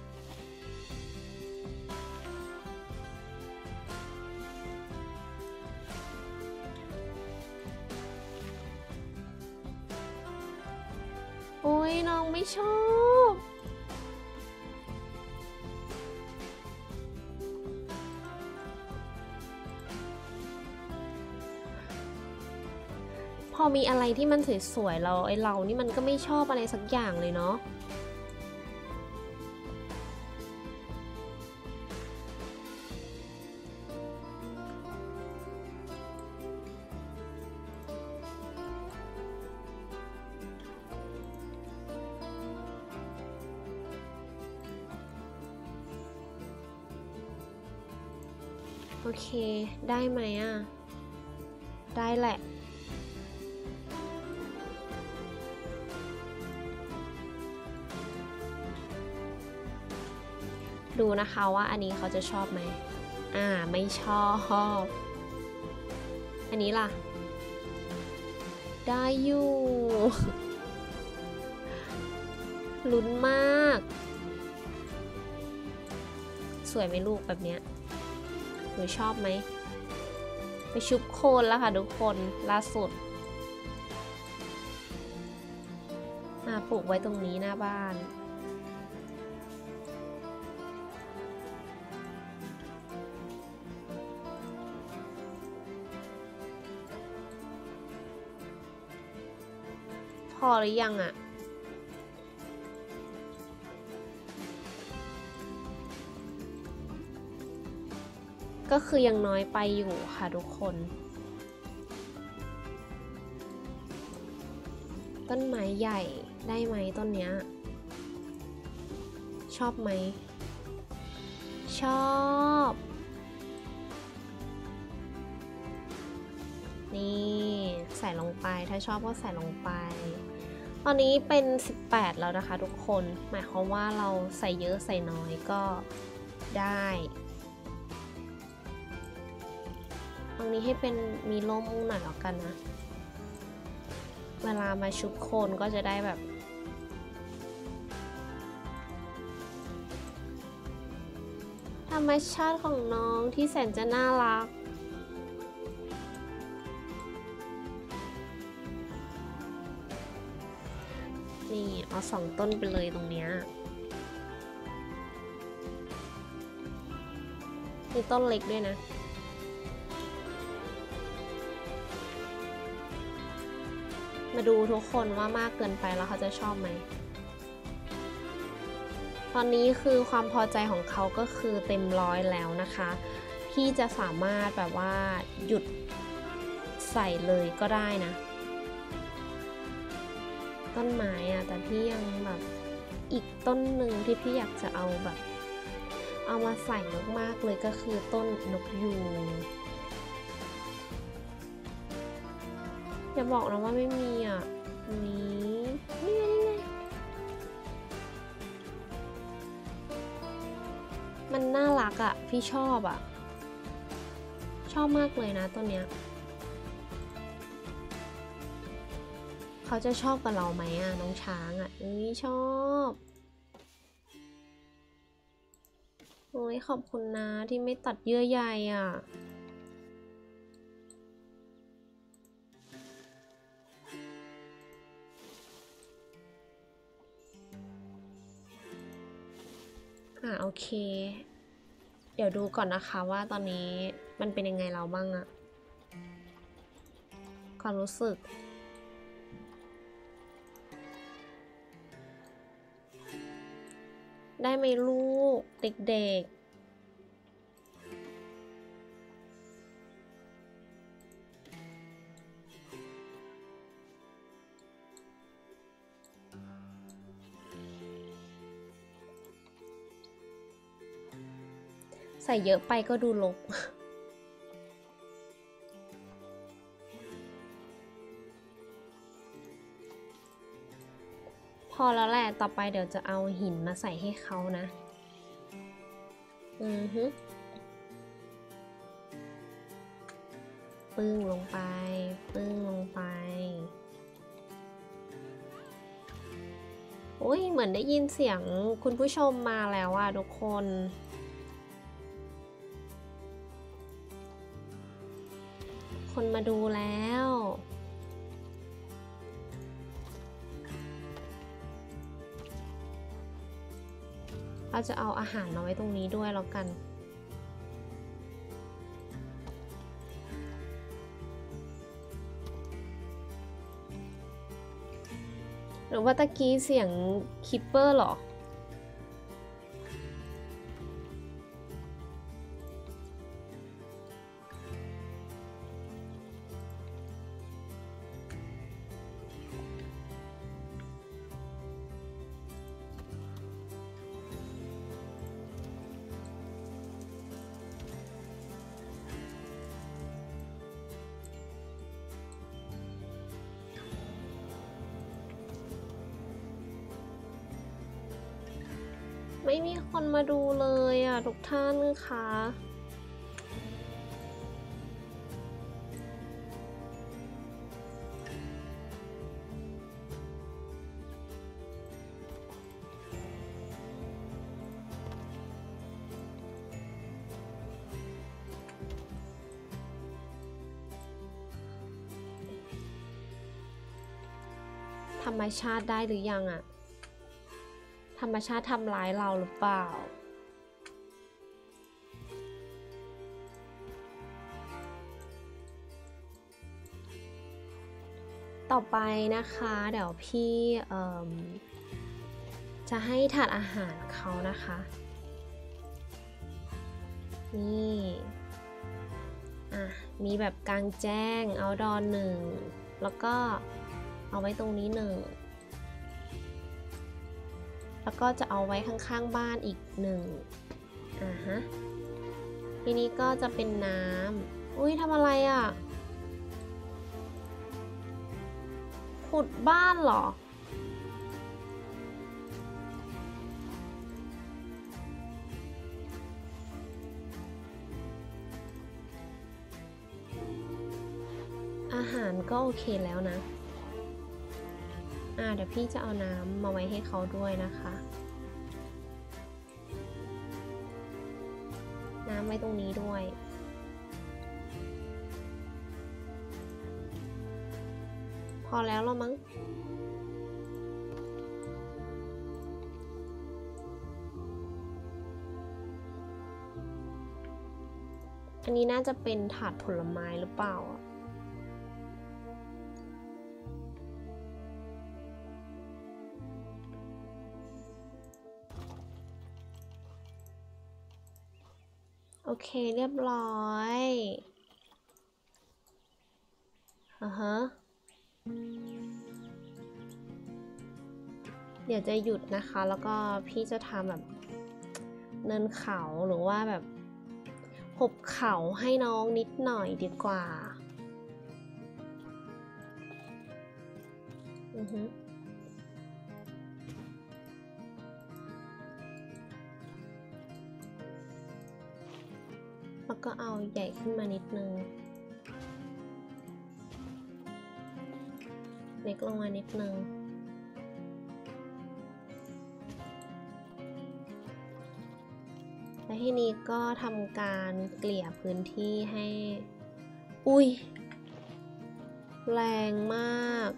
โอ้ยน้องไม่ชอบพอมีอะไรที่มันสวยๆเรานี่มันก็ไม่ชอบอะไรสักอย่างเลยเนาะโอเคได้ไหมอ่ะได้แหละดูนะคะว่าอันนี้เขาจะชอบไหมไม่ชอบอันนี้ล่ะได้อยู่ ลุ้นมากสวยไหมลูกแบบเนี้ยหนูชอบไหมไปชุบโคนแล้วค่ะทุกคนล่าสุดปลูกไว้ตรงนี้หน้าบ้านพอหรือยังอ่ะก็คือยังน้อยไปอยู่ค่ะทุกคนต้นไม้ใหญ่ได้ไหมต้นเนี้ยชอบไหมชอบนี่ใส่ลงไปถ้าชอบก็ใส่ลงไปตอนนี้เป็น18แล้วนะคะทุกคนหมายความว่าเราใส่เยอะใส่น้อยก็ได้ตรงนี้ให้เป็นมีร่มหน่อยแล้วกันนะเวลามาชุบโคนก็จะได้แบบธรรมชาติของน้องที่แสนจะน่ารักนี่เอา2 ต้นไปเลยตรงเนี้ยมีต้นเล็กด้วยนะมาดูทุกคนว่ามากเกินไปแล้วเขาจะชอบไหมตอนนี้คือความพอใจของเขาก็คือเต็ม100แล้วนะคะพี่จะสามารถแบบว่าหยุดใส่เลยก็ได้นะต้นไม้แต่พี่ยังแบบอีกต้นหนึ่งที่พี่อยากจะเอาแบบเอามาใส่มากๆเลยก็คือต้นนกยูงอย่าบอกนะว่าไม่มีนี่ไงมันน่ารักพี่ชอบชอบมากเลยนะต้นเนี้ยเขาจะชอบกับเราไหมน้องช้างชอบโอ้ยขอบคุณนะที่ไม่ตัดเยื่อใยโอเคเดี๋ยวดูก่อนนะคะว่าตอนนี้มันเป็นยังไงเราบ้างความรู้สึกได้ไหมลูกเด็กๆใส่เยอะไปก็ดูรกอแล้วแหละต่อไปเดี๋ยวจะเอาหินมาใส่ให้เขานะปึ้งลงไปปึ้งลงไปโอ้ยเหมือนได้ยินเสียงคุณผู้ชมมาแล้วอ่ะทุกคนคนมาดูแล้วเราจะเอาอาหารมาไว้ตรงนี้ด้วยแล้วกันหรือว่าตะกี้เสียงคิปเปอร์หรอไม่มีคนมาดูเลยอ่ะทุกท่านคะธรรมชาติได้หรือยังอ่ะธรรมชาติทำร้ายเราหรือเปล่าต่อไปนะคะเดี๋ยวพี่จะให้ถาดอาหารเขานะคะนี่มีแบบกลางแจ้งเอาดอน1แล้วก็เอาไว้ตรงนี้1แล้วก็จะเอาไว้ข้างๆบ้านอีก1ทีนี้ก็จะเป็นน้ำอุ้ยทำอะไรอ่ะขุดบ้านเหรออาหารก็โอเคแล้วนะเดี๋ยวพี่จะเอาน้ำมาไว้ให้เขาด้วยนะคะน้ำไว้ตรงนี้ด้วยพอแล้วหรอมั้งอันนี้น่าจะเป็นถาดผลไม้หรือเปล่าโอเคเรียบร้อยเดี๋ยวจะหยุดนะคะแล้วก็พี่จะทำแบบเนินเขาหรือว่าแบบหุบเขาให้น้องนิดหน่อยดีกว่าแล้วก็เอาใหญ่ขึ้นมานิดนึงเล็กลงมานิดนึงและทีนี้ก็ทำการเกลี่ยพื้นที่ให้อุ้ยแรงมาก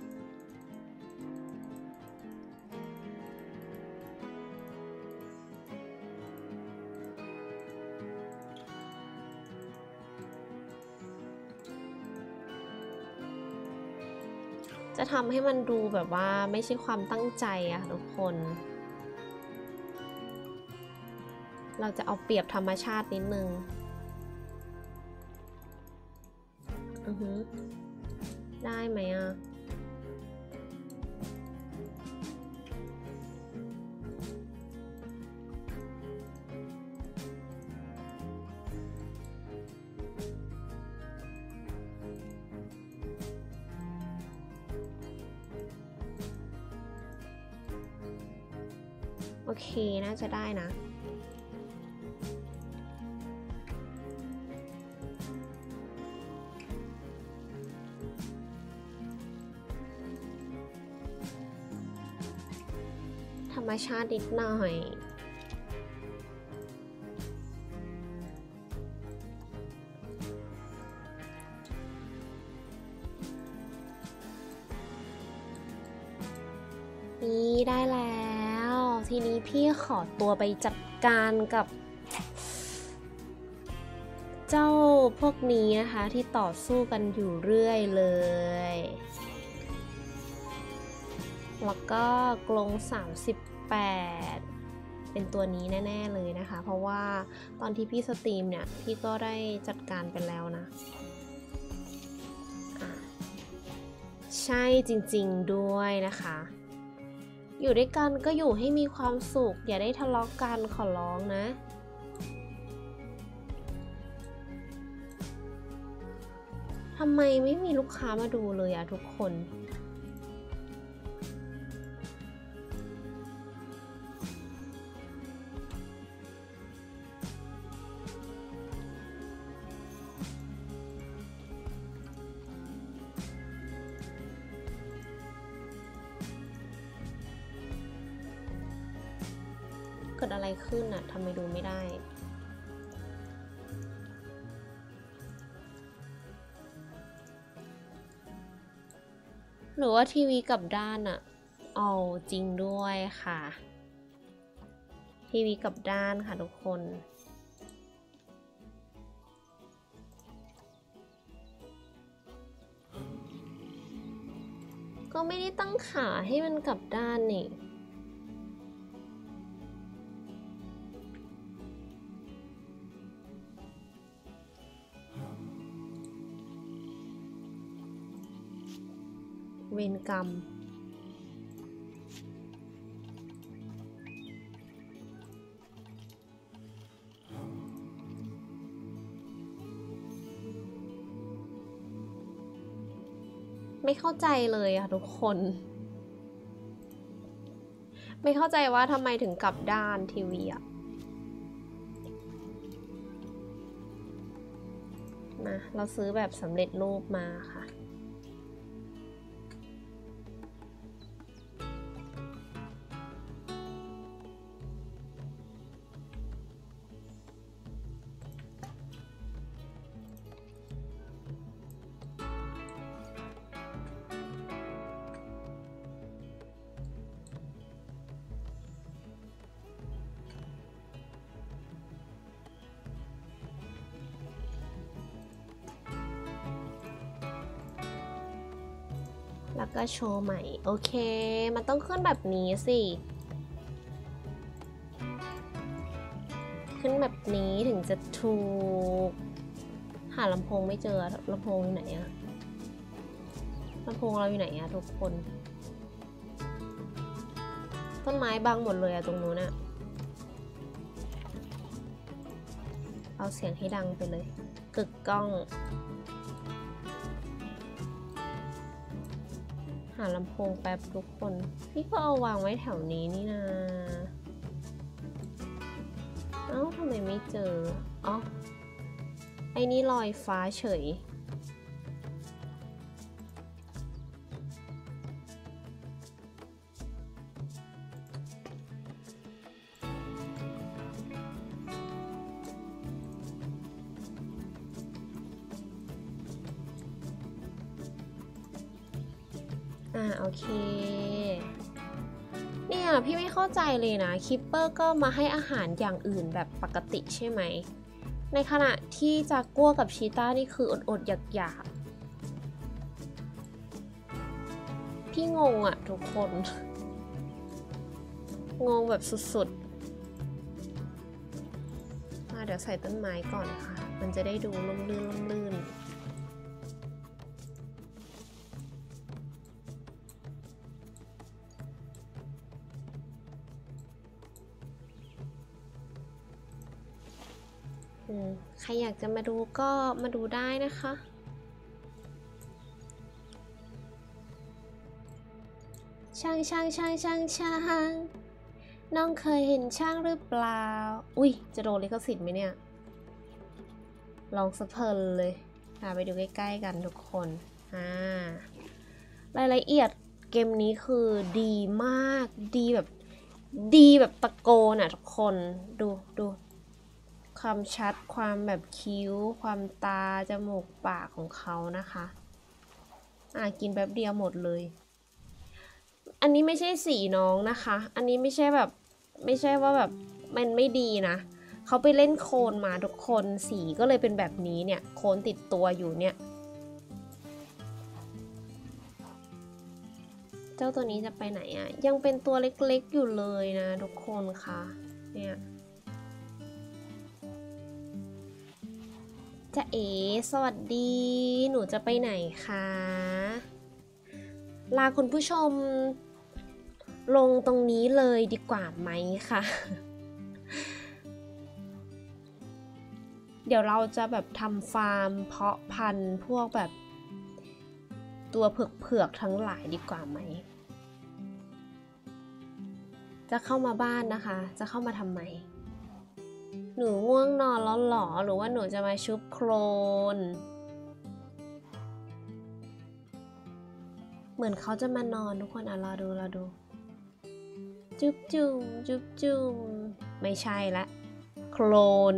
จะทำให้มันดูแบบว่าไม่ใช่ความตั้งใจอะทุกคนเราจะเอาเปรียบธรรมชาตินิดนึงได้ไหมอ่ะเคน่าจะได้นะธรรมชาตินิดหน่อยนี่ได้แล้วทีนี้พี่ขอตัวไปจัดการกับเจ้าพวกนี้นะคะที่ต่อสู้กันอยู่เรื่อยเลยแล้วก็กรง38เป็นตัวนี้แน่ๆเลยนะคะเพราะว่าตอนที่พี่สตรีมเนี่ยพี่ก็ได้จัดการไปแล้วนะใช่จริงๆด้วยนะคะอยู่ด้วยกันก็อยู่ให้มีความสุขอย่าได้ทะเลาะกันขอร้องนะทำไมไม่มีลูกค้ามาดูเลยอะทุกคนเกิดอะไรขึ้นอะทำไมดูไม่ได้หรือว่าทีวีกลับด้านอะเอาจริงด้วยค่ะทีวีกลับด้านค่ะทุกคนก็ไม่ได้ตั้งขาให้มันกลับด้านนี่เวรกรรมไม่เข้าใจเลยอะทุกคนไม่เข้าใจว่าทำไมถึงกลับด้านทีวีอะมาเราซื้อแบบสำเร็จรูปมาค่ะแล้วก็โชว์ใหม่โอเคมันต้องขึ้นแบบนี้สิขึ้นแบบนี้ถึงจะถูกหาลำโพงไม่เจอลำโพงอยู่ไหนอะลำโพงเราอยู่ไหนอะทุกคนต้นไม้บังหมดเลยอะตรงนู้นอะเอาเสียงให้ดังไปเลยกึกก้องหาลำโพงแป๊บทุกคนพี่ก็เอาวางไว้แถวนี้นี่นาเอ้าทำไมไม่เจออ๋อไอ้นี่ลอยฟ้าเฉยโอเคเนี่ยพี่ไม่เข้าใจเลยนะคิปเปอร์ก็มาให้อาหารอย่างอื่นแบบปกติใช่ไหมในขณะที่จากัวกับชีต้านี่คืออดๆอยากๆพี่งงอะทุกคนงงแบบสุดๆเดี๋ยวใส่ต้นไม้ก่อนค่ะมันจะได้ดูล่มลื่นใครอยากจะมาดูก็มาดูได้นะคะช่างน้องเคยเห็นช่างหรือเปล่าอุ้ยจะโดนลิขสิทธิ์ไหมเนี่ยลองสะเพลินเลยไปดูใกล้ๆกันทุกคนรายละเอียดเกมนี้คือดีมากดีแบบตะโกนทุกคนดูความชัดความแบบคิ้วความตาจมูกปากของเขานะคะกินแป๊บเดียวหมดเลยอันนี้ไม่ใช่สีน้องนะคะอันนี้ไม่ใช่ว่าแบบมันไม่ดีนะเขาไปเล่นโคลนมาทุกคนสีก็เลยเป็นแบบนี้เนี่ยโคลนติดตัวอยู่เนี่ยเจ้าตัวนี้จะไปไหนยังเป็นตัวเล็กๆอยู่เลยนะทุกคนค่ะเนี่ยจะเอ๋สวัสดีหนูจะไปไหนคะลาคุณผู้ชมลงตรงนี้เลยดีกว่าไหมคะเดี๋ยวเราจะแบบทำฟาร์มเพาะพันธุ์พวกแบบตัวเผือกๆทั้งหลายดีกว่าไหมจะเข้ามาบ้านนะคะจะเข้ามาทำไมหนูง่วงนอนแล้วหรอหรือว่าหนูจะมาชุบโคลนเหมือนเขาจะมานอนทุกคนรอดูจุ๊บจุ่มไม่ใช่ละโคลน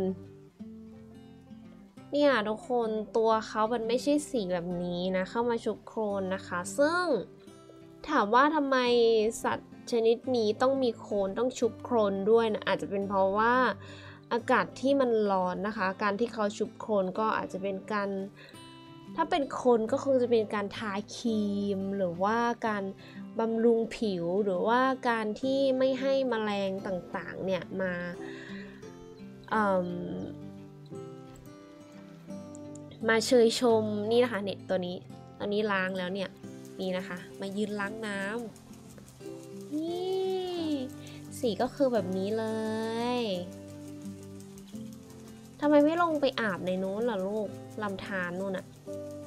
เนี่ยทุกคนตัวเขามันไม่ใช่สีแบบนี้นะเข้ามาชุบโคลนนะคะซึ่งถามว่าทำไมสัตว์ชนิดนี้ต้องมีโคลนต้องชุบโคลนด้วยนะอาจจะเป็นเพราะว่าอากาศที่มันร้อนนะคะการที่เขาชุบโคลนก็อาจจะเป็นการถ้าเป็นคนก็คงจะเป็นการทาครีมหรือว่าการบำรุงผิวหรือว่าการที่ไม่ให้แมลงต่างๆเนี่ยมาเชยชมนี่นะคะเนี่ยตัวนี้ตอนนี้ล้างแล้วเนี่ยนี่นะคะมายืนล้างน้ำนี่สีก็คือแบบนี้เลยทำไมไม่ลงไปอาบในนู้นล่ะลูกลำธารนู่นอะ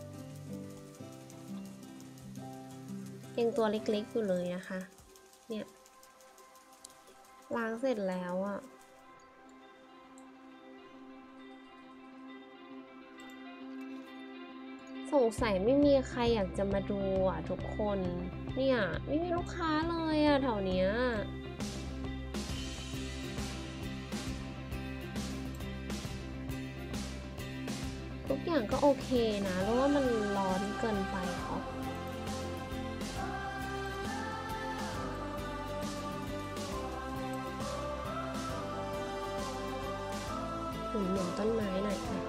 ยังตัวเล็กๆอยู่เลยนะคะเนี่ยล้างเสร็จแล้วอะสงสัยไม่มีใครอยากจะมาดูทุกคนเนี่ยไม่มีลูกค้าเลยแถวเนี้ยทุกอย่างก็โอเคนะเพราะว่ามันร้อนเกินไปหมุนต้นไม้หน่อยค่ะ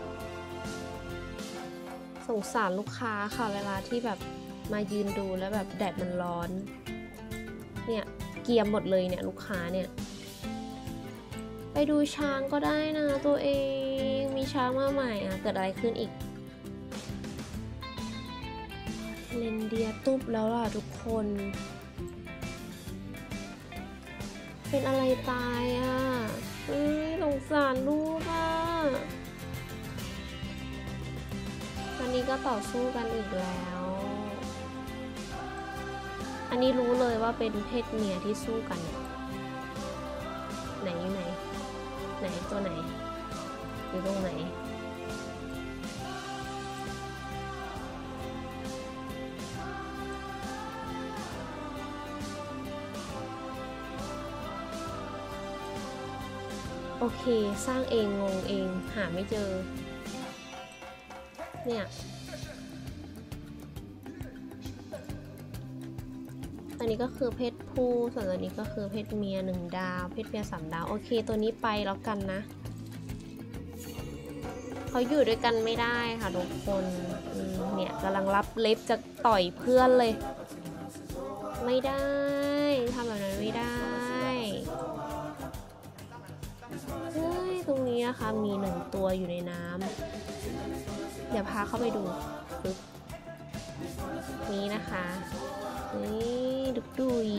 สงสารลูกค้าค่ะเวลาที่แบบมายืนดูแล้วแบบแดดมันร้อนเนี่ยเกียมหมดเลยเนี่ยลูกค้าเนี่ยไปดูช้างก็ได้นะตัวเองมีช้างมาใหม่เกิดอะไรขึ้นอีกเรนเดียร์ตุ๊บแล้วล่ะทุกคนเป็นอะไรตายสงสารลูกวันนี้ก็ต่อสู้กันอีกแล้วอันนี้รู้เลยว่าเป็นเพศเมียที่สู้กันไหนตัวไหนอยู่ตรงไหนโอเคสร้างเองงงเองหาไม่เจอเนี่ยอันนี้ก็คือเพศผู้ส่วนตัวนี้ก็คือเพศเมีย1 ดาวเพศเมีย3 ดาวโอเคตัวนี้ไปแล้วกันนะเขาอยู่ด้วยกันไม่ได้ค่ะทุกคนเนี่ยกำลังรับเล็บจะต่อยเพื่อนเลยไม่ได้ทำแบบนั้นไม่ได้ตรงนี้นะคะมี1 ตัวอยู่ในน้ำเดี๋ยวพาเข้าไปดูปึ๊บนี้นะคะนี่ดุย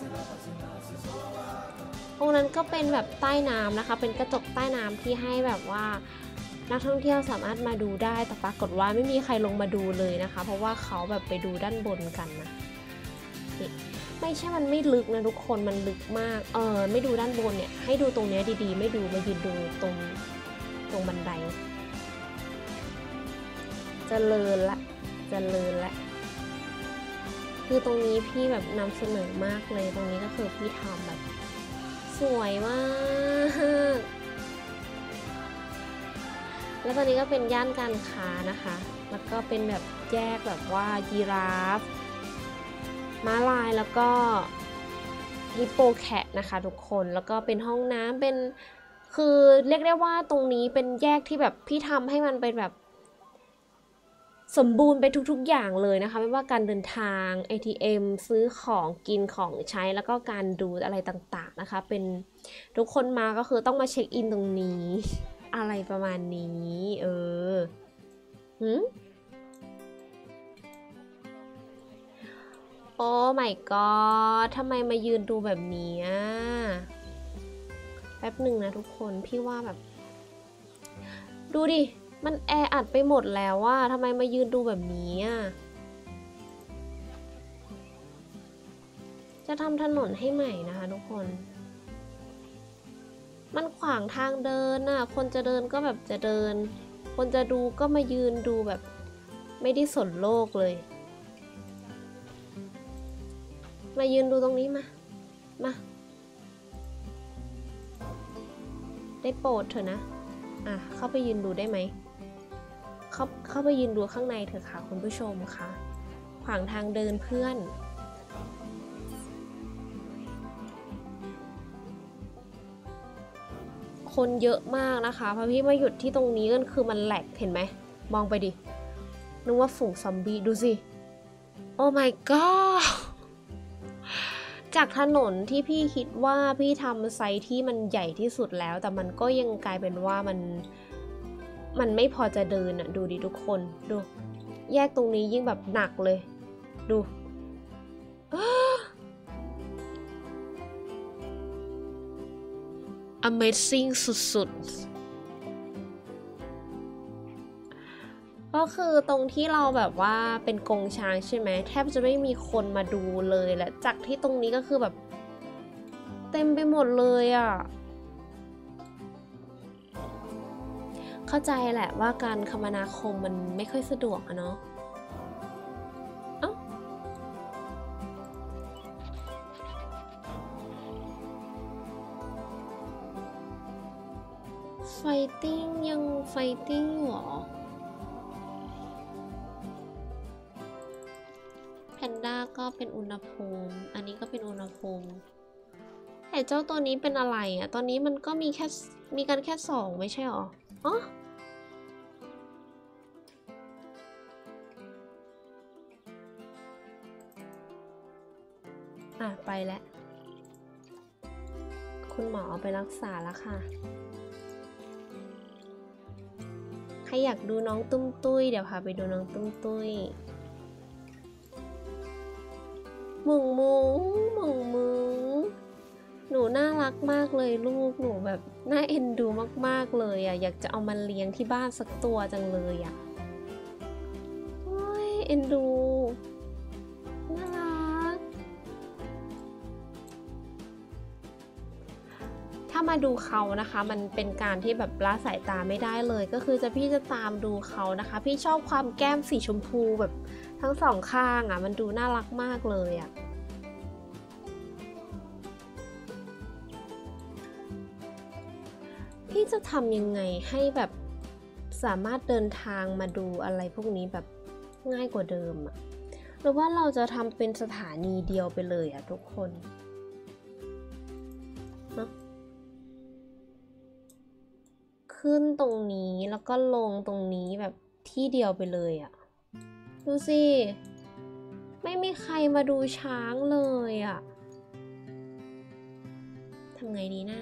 ตรงนั้นก็เป็นแบบใต้น้ำนะคะเป็นกระจกใต้น้ำที่ให้แบบว่านักท่องเที่ยวสามารถมาดูได้แต่ปรากฏว่าไม่มีใครลงมาดูเลยนะคะเพราะว่าเขาแบบไปดูด้านบนกันนะไม่ใช่มันไม่ลึกนะทุกคนมันลึกมากไม่ดูด้านบนเนี่ยให้ดูตรงนี้ดีๆไม่ดูมายืนดูตรงบันไดเจริญละคือตรงนี้พี่แบบนำเสนอมากเลยตรงนี้ก็คือพี่ทำแบบสวยมากแล้วตอนนี้ก็เป็นย่านการค้านะคะแล้วก็เป็นแบบแยกแบบว่ายีราฟม้าลายแล้วก็ฮิปโปแคทนะคะทุกคนแล้วก็เป็นห้องน้ำเป็นคือเรียกได้ว่าตรงนี้เป็นแยกที่แบบพี่ทำให้มันเป็นแบบสมบูรณ์ไปทุกๆอย่างเลยนะคะไม่ว่าการเดินทาง ATM ซื้อของกินของใช้แล้วก็การดูอะไรต่างๆนะคะเป็นทุกคนมาก็คือต้องมาเช็คอินตรงนี้อะไรประมาณนี้โอ้ my god ทำไมมายืนดูแบบนี้แป๊บหนึ่งนะทุกคนพี่ว่าแบบดูดิมันแออัดไปหมดแล้วว่าทำไมมายืนดูแบบนี้จะทำถนนให้ใหม่นะคะทุกคนมันขวางทางเดินคนจะเดินก็แบบจะเดินคนจะดูก็มายืนดูแบบไม่ได้สนโลกเลยมายืนดูตรงนี้มาได้โปรดเถอะนะเข้าไปยืนดูได้ไหมเข้าไปยืนดูข้างในเถอะค่ะคุณผู้ชมค่ะขวางทางเดินเพื่อนคนเยอะมากนะคะพอพี่มาหยุดที่ตรงนี้ก็คือมันแหลกเห็นไหมมองไปดินึกว่าฝูงซอมบี้ดูสิโอ้ my god จากถนนที่พี่คิดว่าพี่ทำไซส์ที่มันใหญ่ที่สุดแล้วแต่มันก็ยังกลายเป็นว่ามันไม่พอจะเดินดูดิทุกคนดูแยกตรงนี้ยิ่งแบบหนักเลยดู Amazing สุดๆก็คือตรงที่เราแบบว่าเป็นกรงช้างใช่ไหมแทบจะไม่มีคนมาดูเลยและจากที่ตรงนี้ก็คือแบบเต็มไปหมดเลยเข้าใจแหละว่าการคมนาคมมันไม่ค่อยสะดวกเนาะไฟติ้งยังไฟติ้งหรอแพนด้าก็เป็นอุณหภูมิอันนี้ก็เป็นอุณหภูมิแต่เจ้าตัวนี้เป็นอะไรตอนนี้มันก็มีกันแค่2ไม่ใช่หรอไปแล้วคุณหมอเอาไปรักษาแล้วค่ะใครอยากดูน้องตุ้มตุ้ยเดี๋ยวพาไปดูน้องตุ้มตุ้ยมึงหนูน่ารักมากเลยลูกหนูแบบน่าเอ็นดูมากๆเลยอยากจะเอามันเลี้ยงที่บ้านสักตัวจังเลยโอ้ยเอ็นดูน่ารักถ้ามาดูเขานะคะมันเป็นการที่แบบละสายตาไม่ได้เลยก็คือพี่จะตามดูเขานะคะพี่ชอบความแก้มสีชมพูแบบทั้งสองข้างมันดูน่ารักมากเลยพี่จะทำยังไงให้แบบสามารถเดินทางมาดูอะไรพวกนี้แบบง่ายกว่าเดิมหรือว่าเราจะทำเป็นสถานีเดียวไปเลยทุกคนเนาะขึ้นตรงนี้แล้วก็ลงตรงนี้แบบที่เดียวไปเลยดูสิไม่มีใครมาดูช้างเลยทำไงดีนะ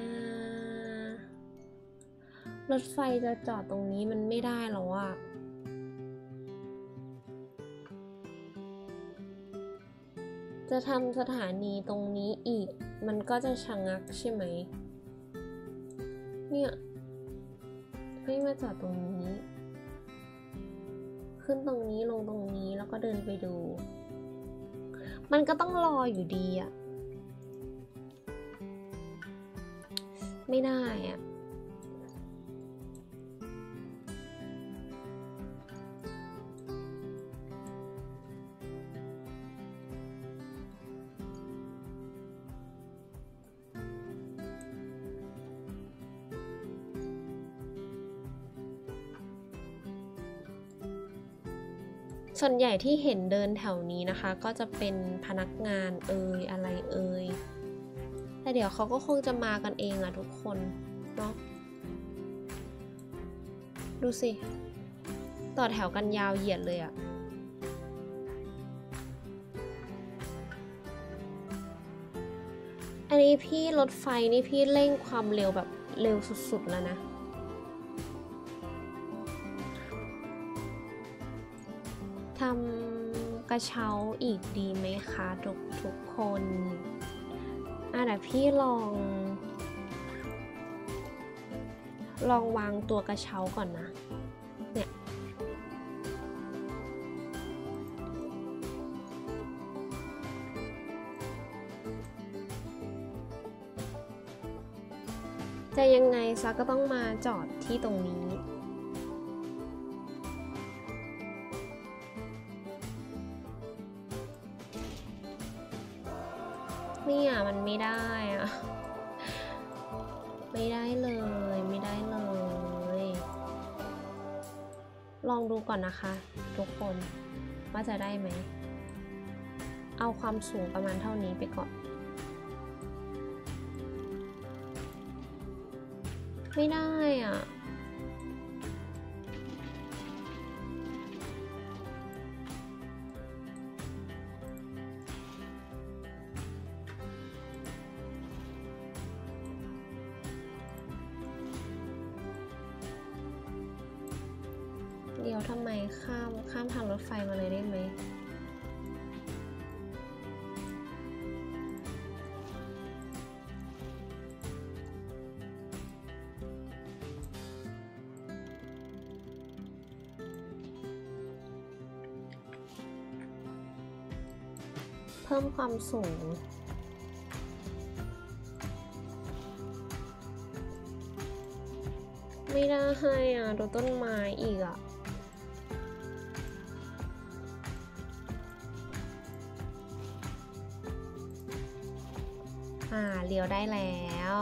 รถไฟจะจอดตรงนี้มันไม่ได้แล้วจะทำสถานีตรงนี้อีกมันก็จะชะงักใช่ไหมเนี่ยให้มาจอดตรงนี้ขึ้นตรงนี้ลงตรงนี้แล้วก็เดินไปดูมันก็ต้องรออยู่ดีอะไม่ได้อะส่วนใหญ่ที่เห็นเดินแถวนี้นะคะก็จะเป็นพนักงานอะไรแต่เดี๋ยวเขาก็คงจะมากันเองอะทุกคนเนาะดูสิต่อแถวกันยาวเหยียดเลยอะอันนี้พี่รถไฟนี่พี่เร่งความเร็วแบบเร็วสุดๆแล้วนะทำกระเช้าอีกดีไหมคะทุกคนเดี๋ยวพี่ลองวางตัวกระเช้าก่อนนะเนี่ยจะยังไงซะก็ต้องมาจอดที่ตรงนี้เนี่ยมันไม่ได้อะไม่ได้เลยไม่ได้เลยลองดูก่อนนะคะทุกคนว่าจะได้ไหมเอาความสูงประมาณเท่านี้ไปก่อนไม่ได้อ่ะเดี๋ยวทำไมข้ามทางรถไฟมาเลยได้ไหมเพิ่มความสูงไม่ได้ให้อ่ะดูต้นไม้อีกอ่ะเลี้ยวได้แล้ว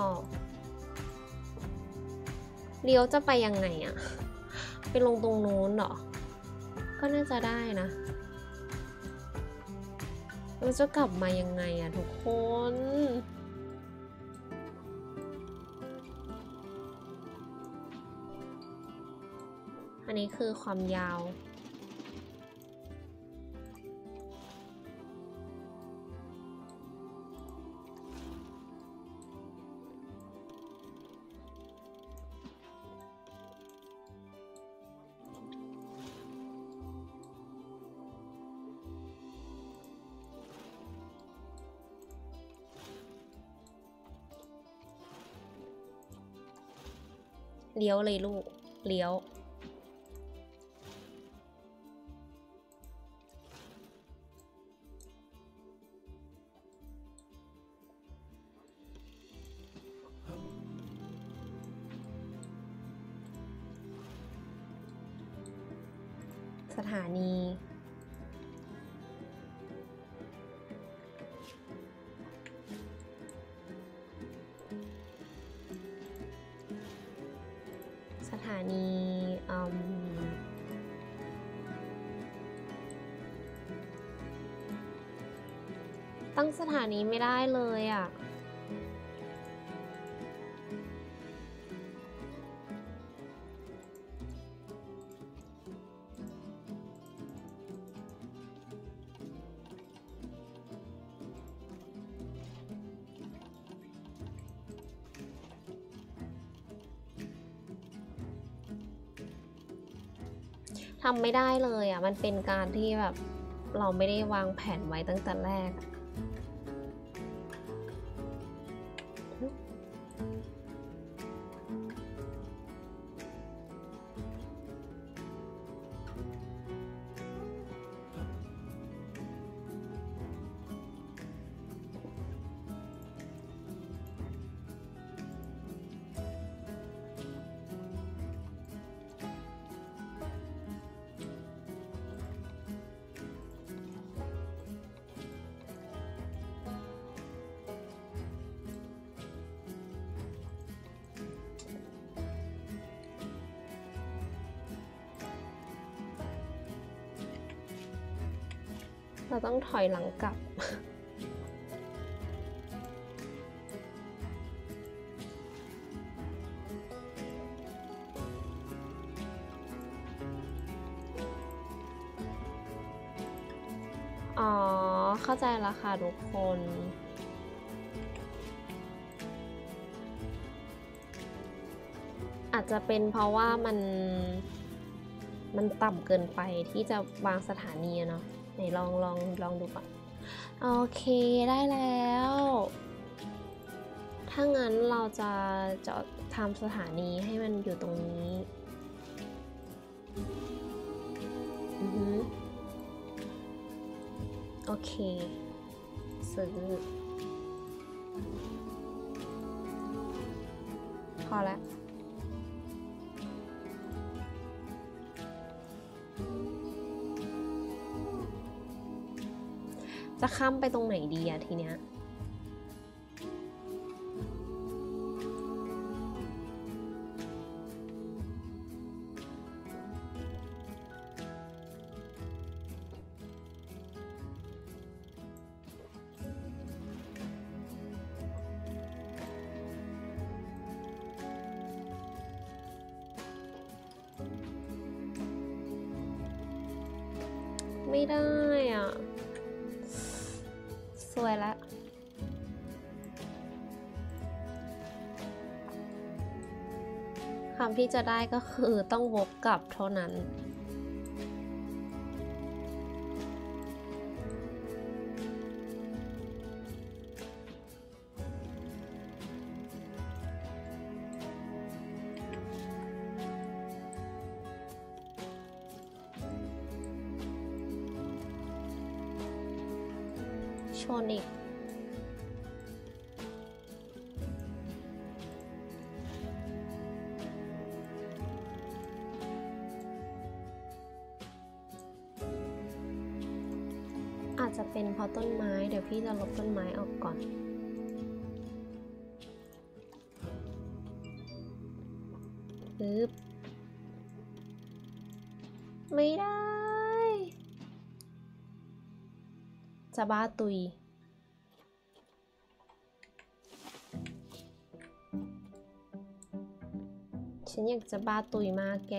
เลี้ยวจะไปยังไงอ่ะไปลงตรงนู้นเหรอก็น่าจะได้นะเราจะกลับมายังไงอ่ะทุกคนอันนี้คือความยาวเลี้ยวเลยลูกเลี้ยวสถานีตั้งสถานีไม่ได้เลยอ่ะทำไม่ได้เลยอ่ะมันเป็นการที่แบบเราไม่ได้วางแผนไว้ตั้งแต่แรกเราต้องถอยหลังกลับ อ๋อ เข้าใจแล้วค่ะทุกคน อาจจะเป็นเพราะว่ามันต่ำเกินไปที่จะวางสถานีเนาะไหนลองดูก่อน โอเคได้แล้ว ถ้างั้นเราจะทำสถานีให้มันอยู่ตรงนี้โอเคซื้อพอแล้วจะข้ามไปตรงไหนดีอะทีเนี้ยไม่ได้อ่ะสวยละคำที่จะได้ก็คือต้องวกกลับเท่านั้นชนอีกอาจจะเป็นเพราะต้นไม้เดี๋ยวพี่จะลบต้นไม้ออกก่อนปึ๊บไม่ได้จะบ้าตุยฉันอยากจะบ้าตุยมากแก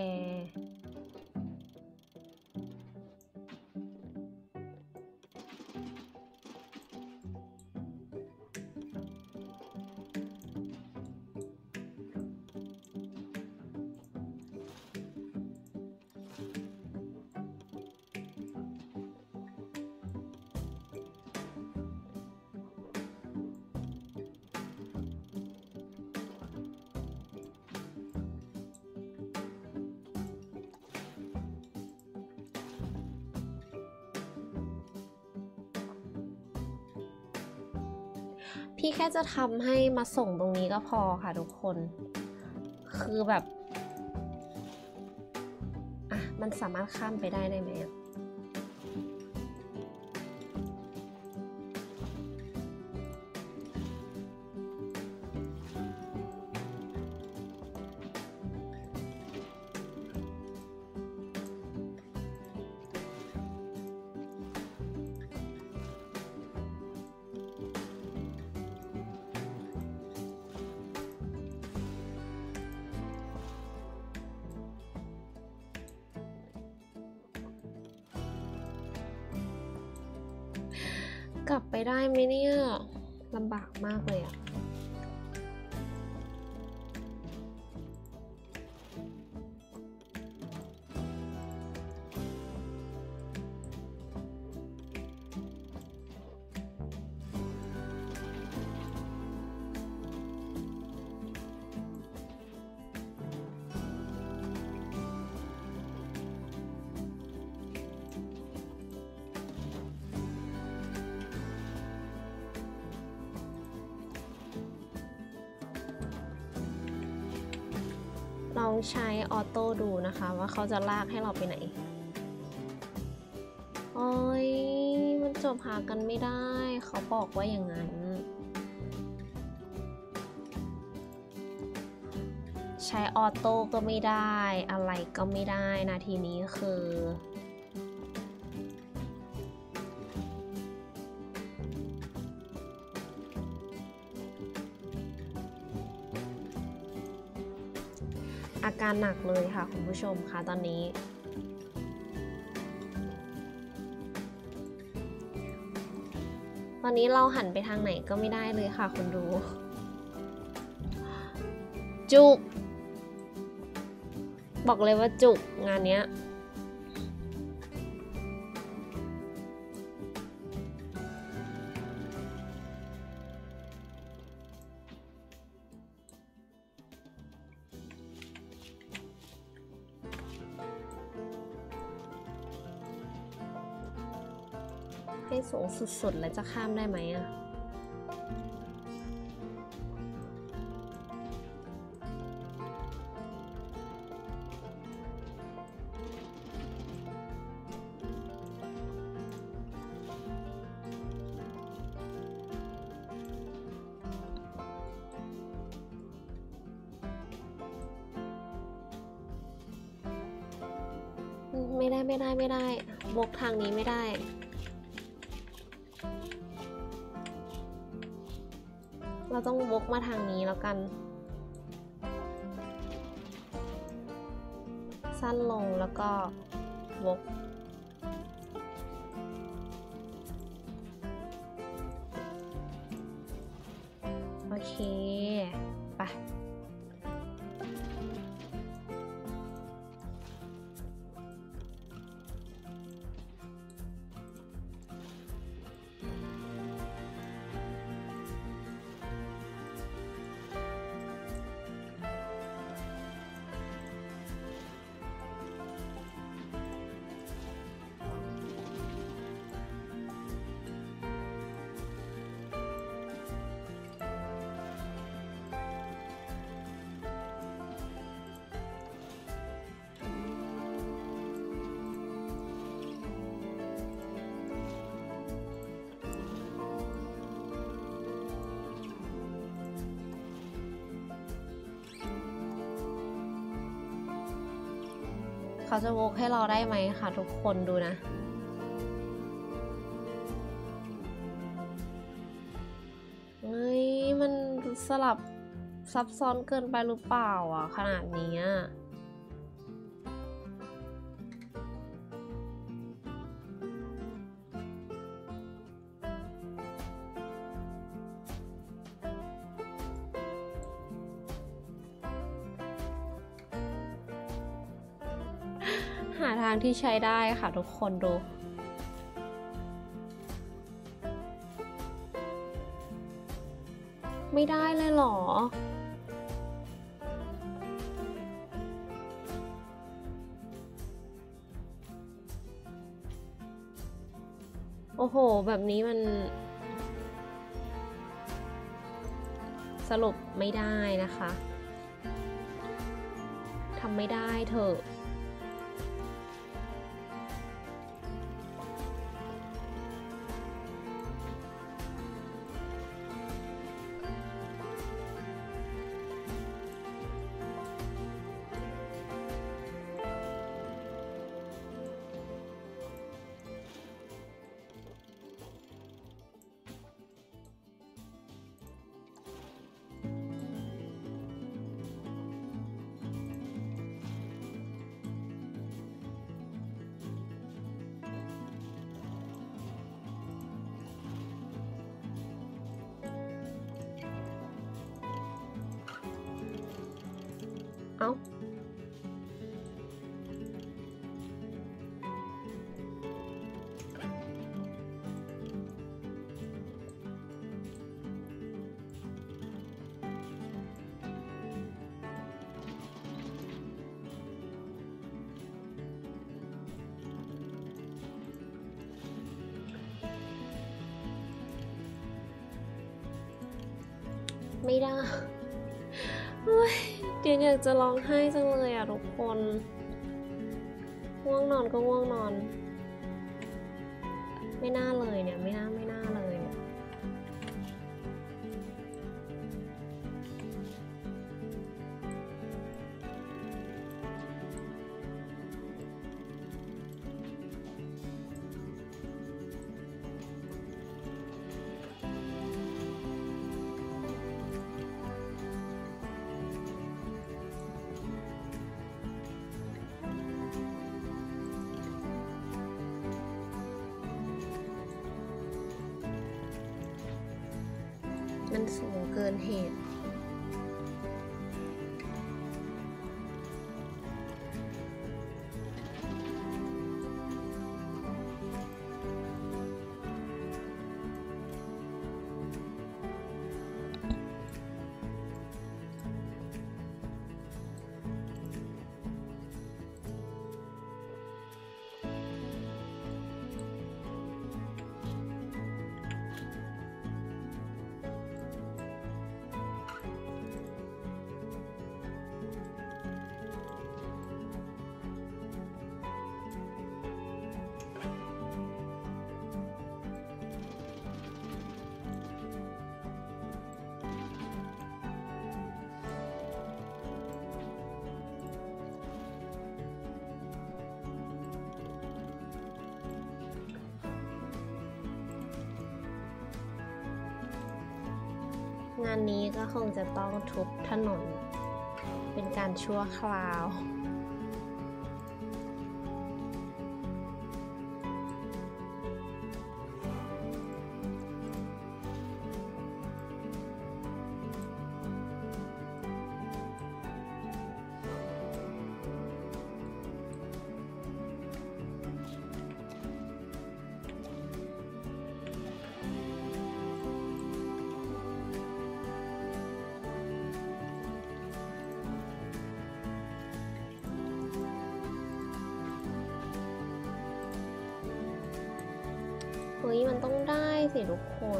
พี่แค่จะทำให้มาส่งตรงนี้ก็พอค่ะทุกคนคือแบบอ่ะมันสามารถข้ามไปได้ไหมกลับไปได้ไหมเนี่ยลำบากมากเลยอะลองใช้ออโต้ดูนะคะว่าเขาจะลากให้เราไปไหนโอ้ยมันจบหากันไม่ได้เขาบอกว่าอย่างนั้นใช้ออโต้ก็ไม่ได้อะไรก็ไม่ได้นะทีนี้คืออาการหนักเลยค่ะคุณผู้ชมคะตอนนี้เราหันไปทางไหนก็ไม่ได้เลยค่ะคุณดูจุกบอกเลยว่าจุกงานเนี้ยให้สูงสุดๆแล้วจะข้ามได้ไหมอะไม่ได้วกทางนี้ไม่ได้เราต้องวกมาทางนี้แล้วกันสั้นลงแล้วก็วกโอเคไปเขาจะวกให้เราได้ไหมคะทุกคนดูนะเฮ้ยมันสลับซับซ้อนเกินไปหรือเปล่าอ่ะขนาดนี้หาทางที่ใช้ได้ค่ะทุกคนดูไม่ได้เลยเหรอโอ้โหแบบนี้มันสรุปไม่ได้นะคะทำไม่ได้เถอะเอ้าไม่ได้เดี๋ยวอยากจะร้องไห้จังเลยอ่ะทุกคนง่วงนอนก็ง่วงนอนไม่น่าเลยเนี่ยไม่น่าเลยเนี่ยสูงเกินเหตุ งานนี้ก็คงจะต้องทุบถนนเป็นการชั่วคราวเฮ้ยมันต้องได้สิทุกคน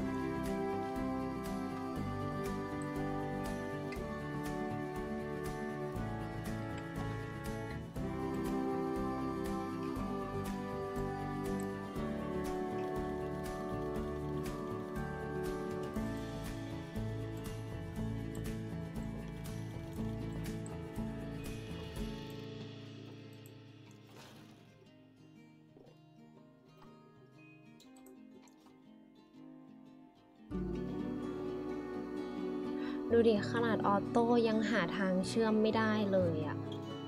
ดูดิขนาดออโต้ยังหาทางเชื่อมไม่ได้เลยอะ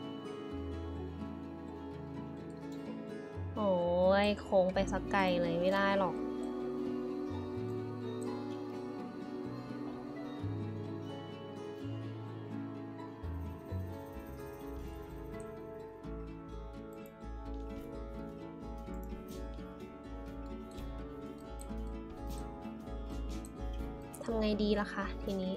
โอ้ยโค้งไปสักไกลเลยไม่ได้หรอกทำไงดีล่ะคะทีนี้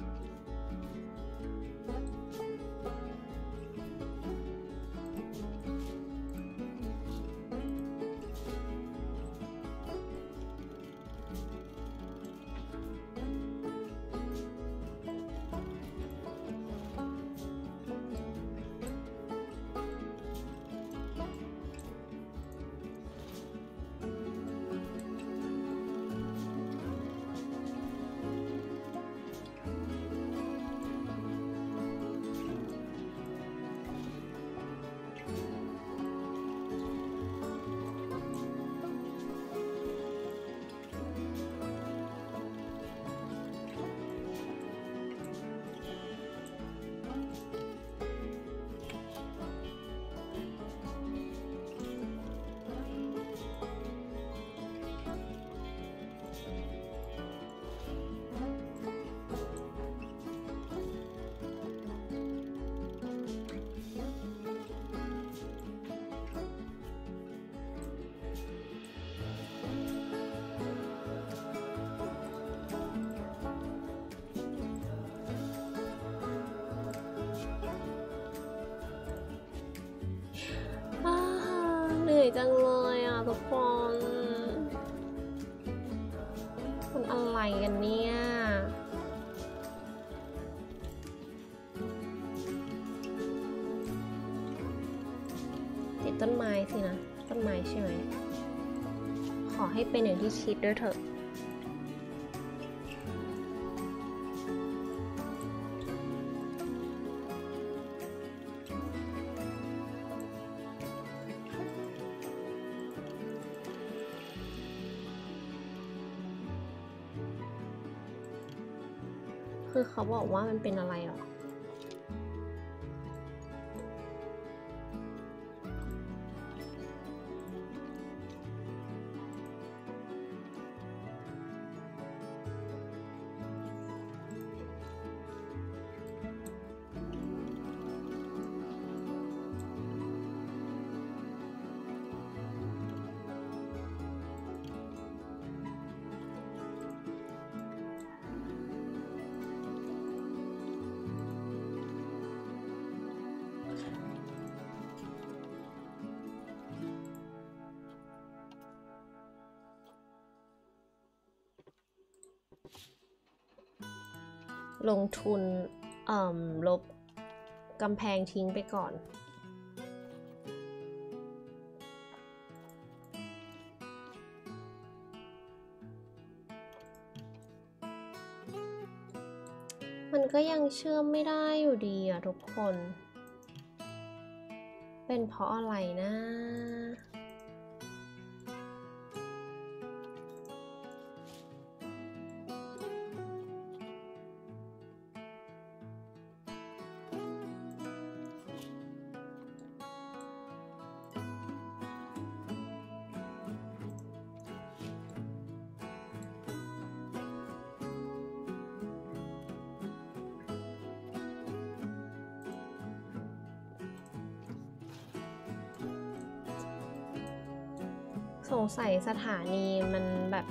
เหนื่อยจังเลยอ่ะทุกคนมันอะไรกันเนี่ยติดต้นไม้สินะต้นไม้ใช่ไหมขอให้เป็นอย่างที่คิดด้วยเถอะคือเขาบอกว่ามันเป็นอะไรหรอลงทุนลบกำแพงทิ้งไปก่อนมันก็ยังเชื่อมไม่ได้อยู่ดีอะทุกคนเป็นเพราะอะไรนะสงสัยสถานีมันแบบ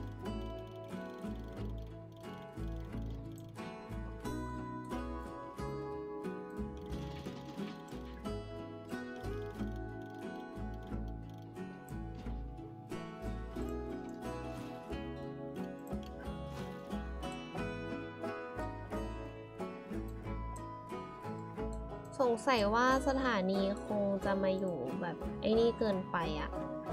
สงสัยว่าสถานีคงจะมาอยู่แบบไอ้นี่เกินไปอะ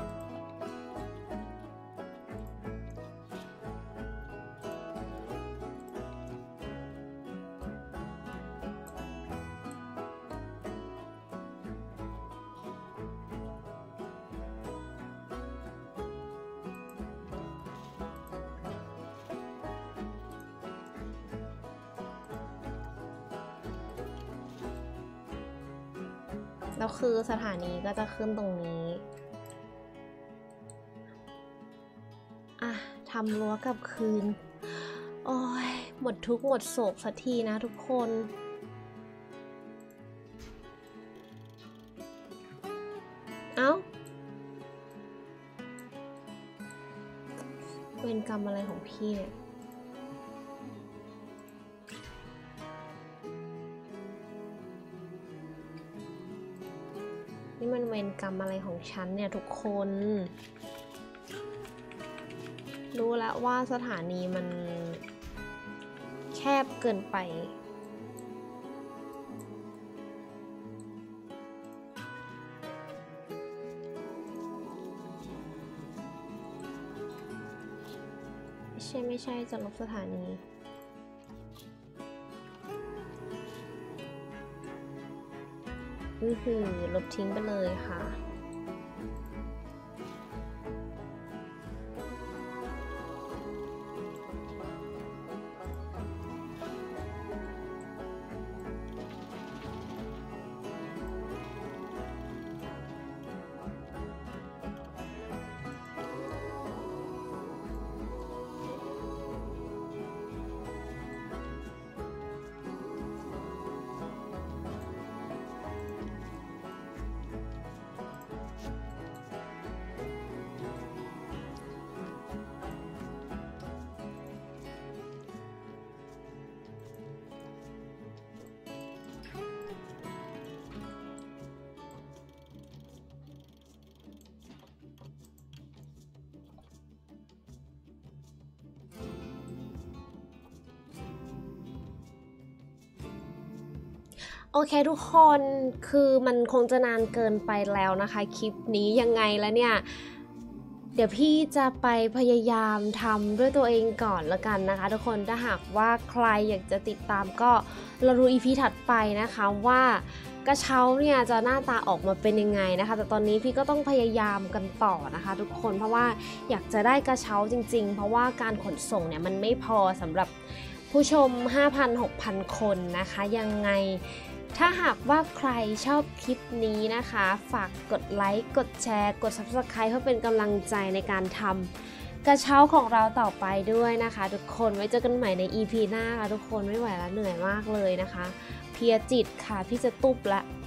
แล้วคือสถานีก็จะขึ้นตรงนี้ทำรั้วกลับคืนโอ้ยหมดทุกข์หมดโศกสักทีนะทุกคนเอ้าเวรกรรมอะไรของพี่เนี่ยนี่มันเวรกรรมอะไรของฉันเนี่ยทุกคนรู้แล้วว่าสถานีมันแคบเกินไปไม่ใช่จะลบสถานีลบทิ้งไปเลยค่ะโอเคทุกคนคือมันคงจะนานเกินไปแล้วนะคะคลิปนี้ยังไงแล้วเนี่ยเดี๋ยวพี่จะไปพยายามทำด้วยตัวเองก่อนละกันนะคะทุกคนถ้าหากว่าใครอยากจะติดตามก็เราดู EP ถัดไปนะคะว่ากระเช้าเนี่ยจะหน้าตาออกมาเป็นยังไงนะคะแต่ตอนนี้พี่ก็ต้องพยายามกันต่อนะคะทุกคนเพราะว่าอยากจะได้กระเช้าจริงๆเพราะว่าการขนส่งเนี่ยมันไม่พอสำหรับผู้ชม 5,000-6,000 คนนะคะยังไงถ้าหากว่าใครชอบคลิปนี้นะคะฝากกดไลค์กดแชร์กด Subscribe เพื่อเป็นกำลังใจในการทำกระเช้าของเราต่อไปด้วยนะคะทุกคนไว้เจอกันใหม่ใน EP หน้าค่ะทุกคนไม่ไหวแล้วเหนื่อยมากเลยนะคะเพลียจิตค่ะพี่จะตุ๊บละ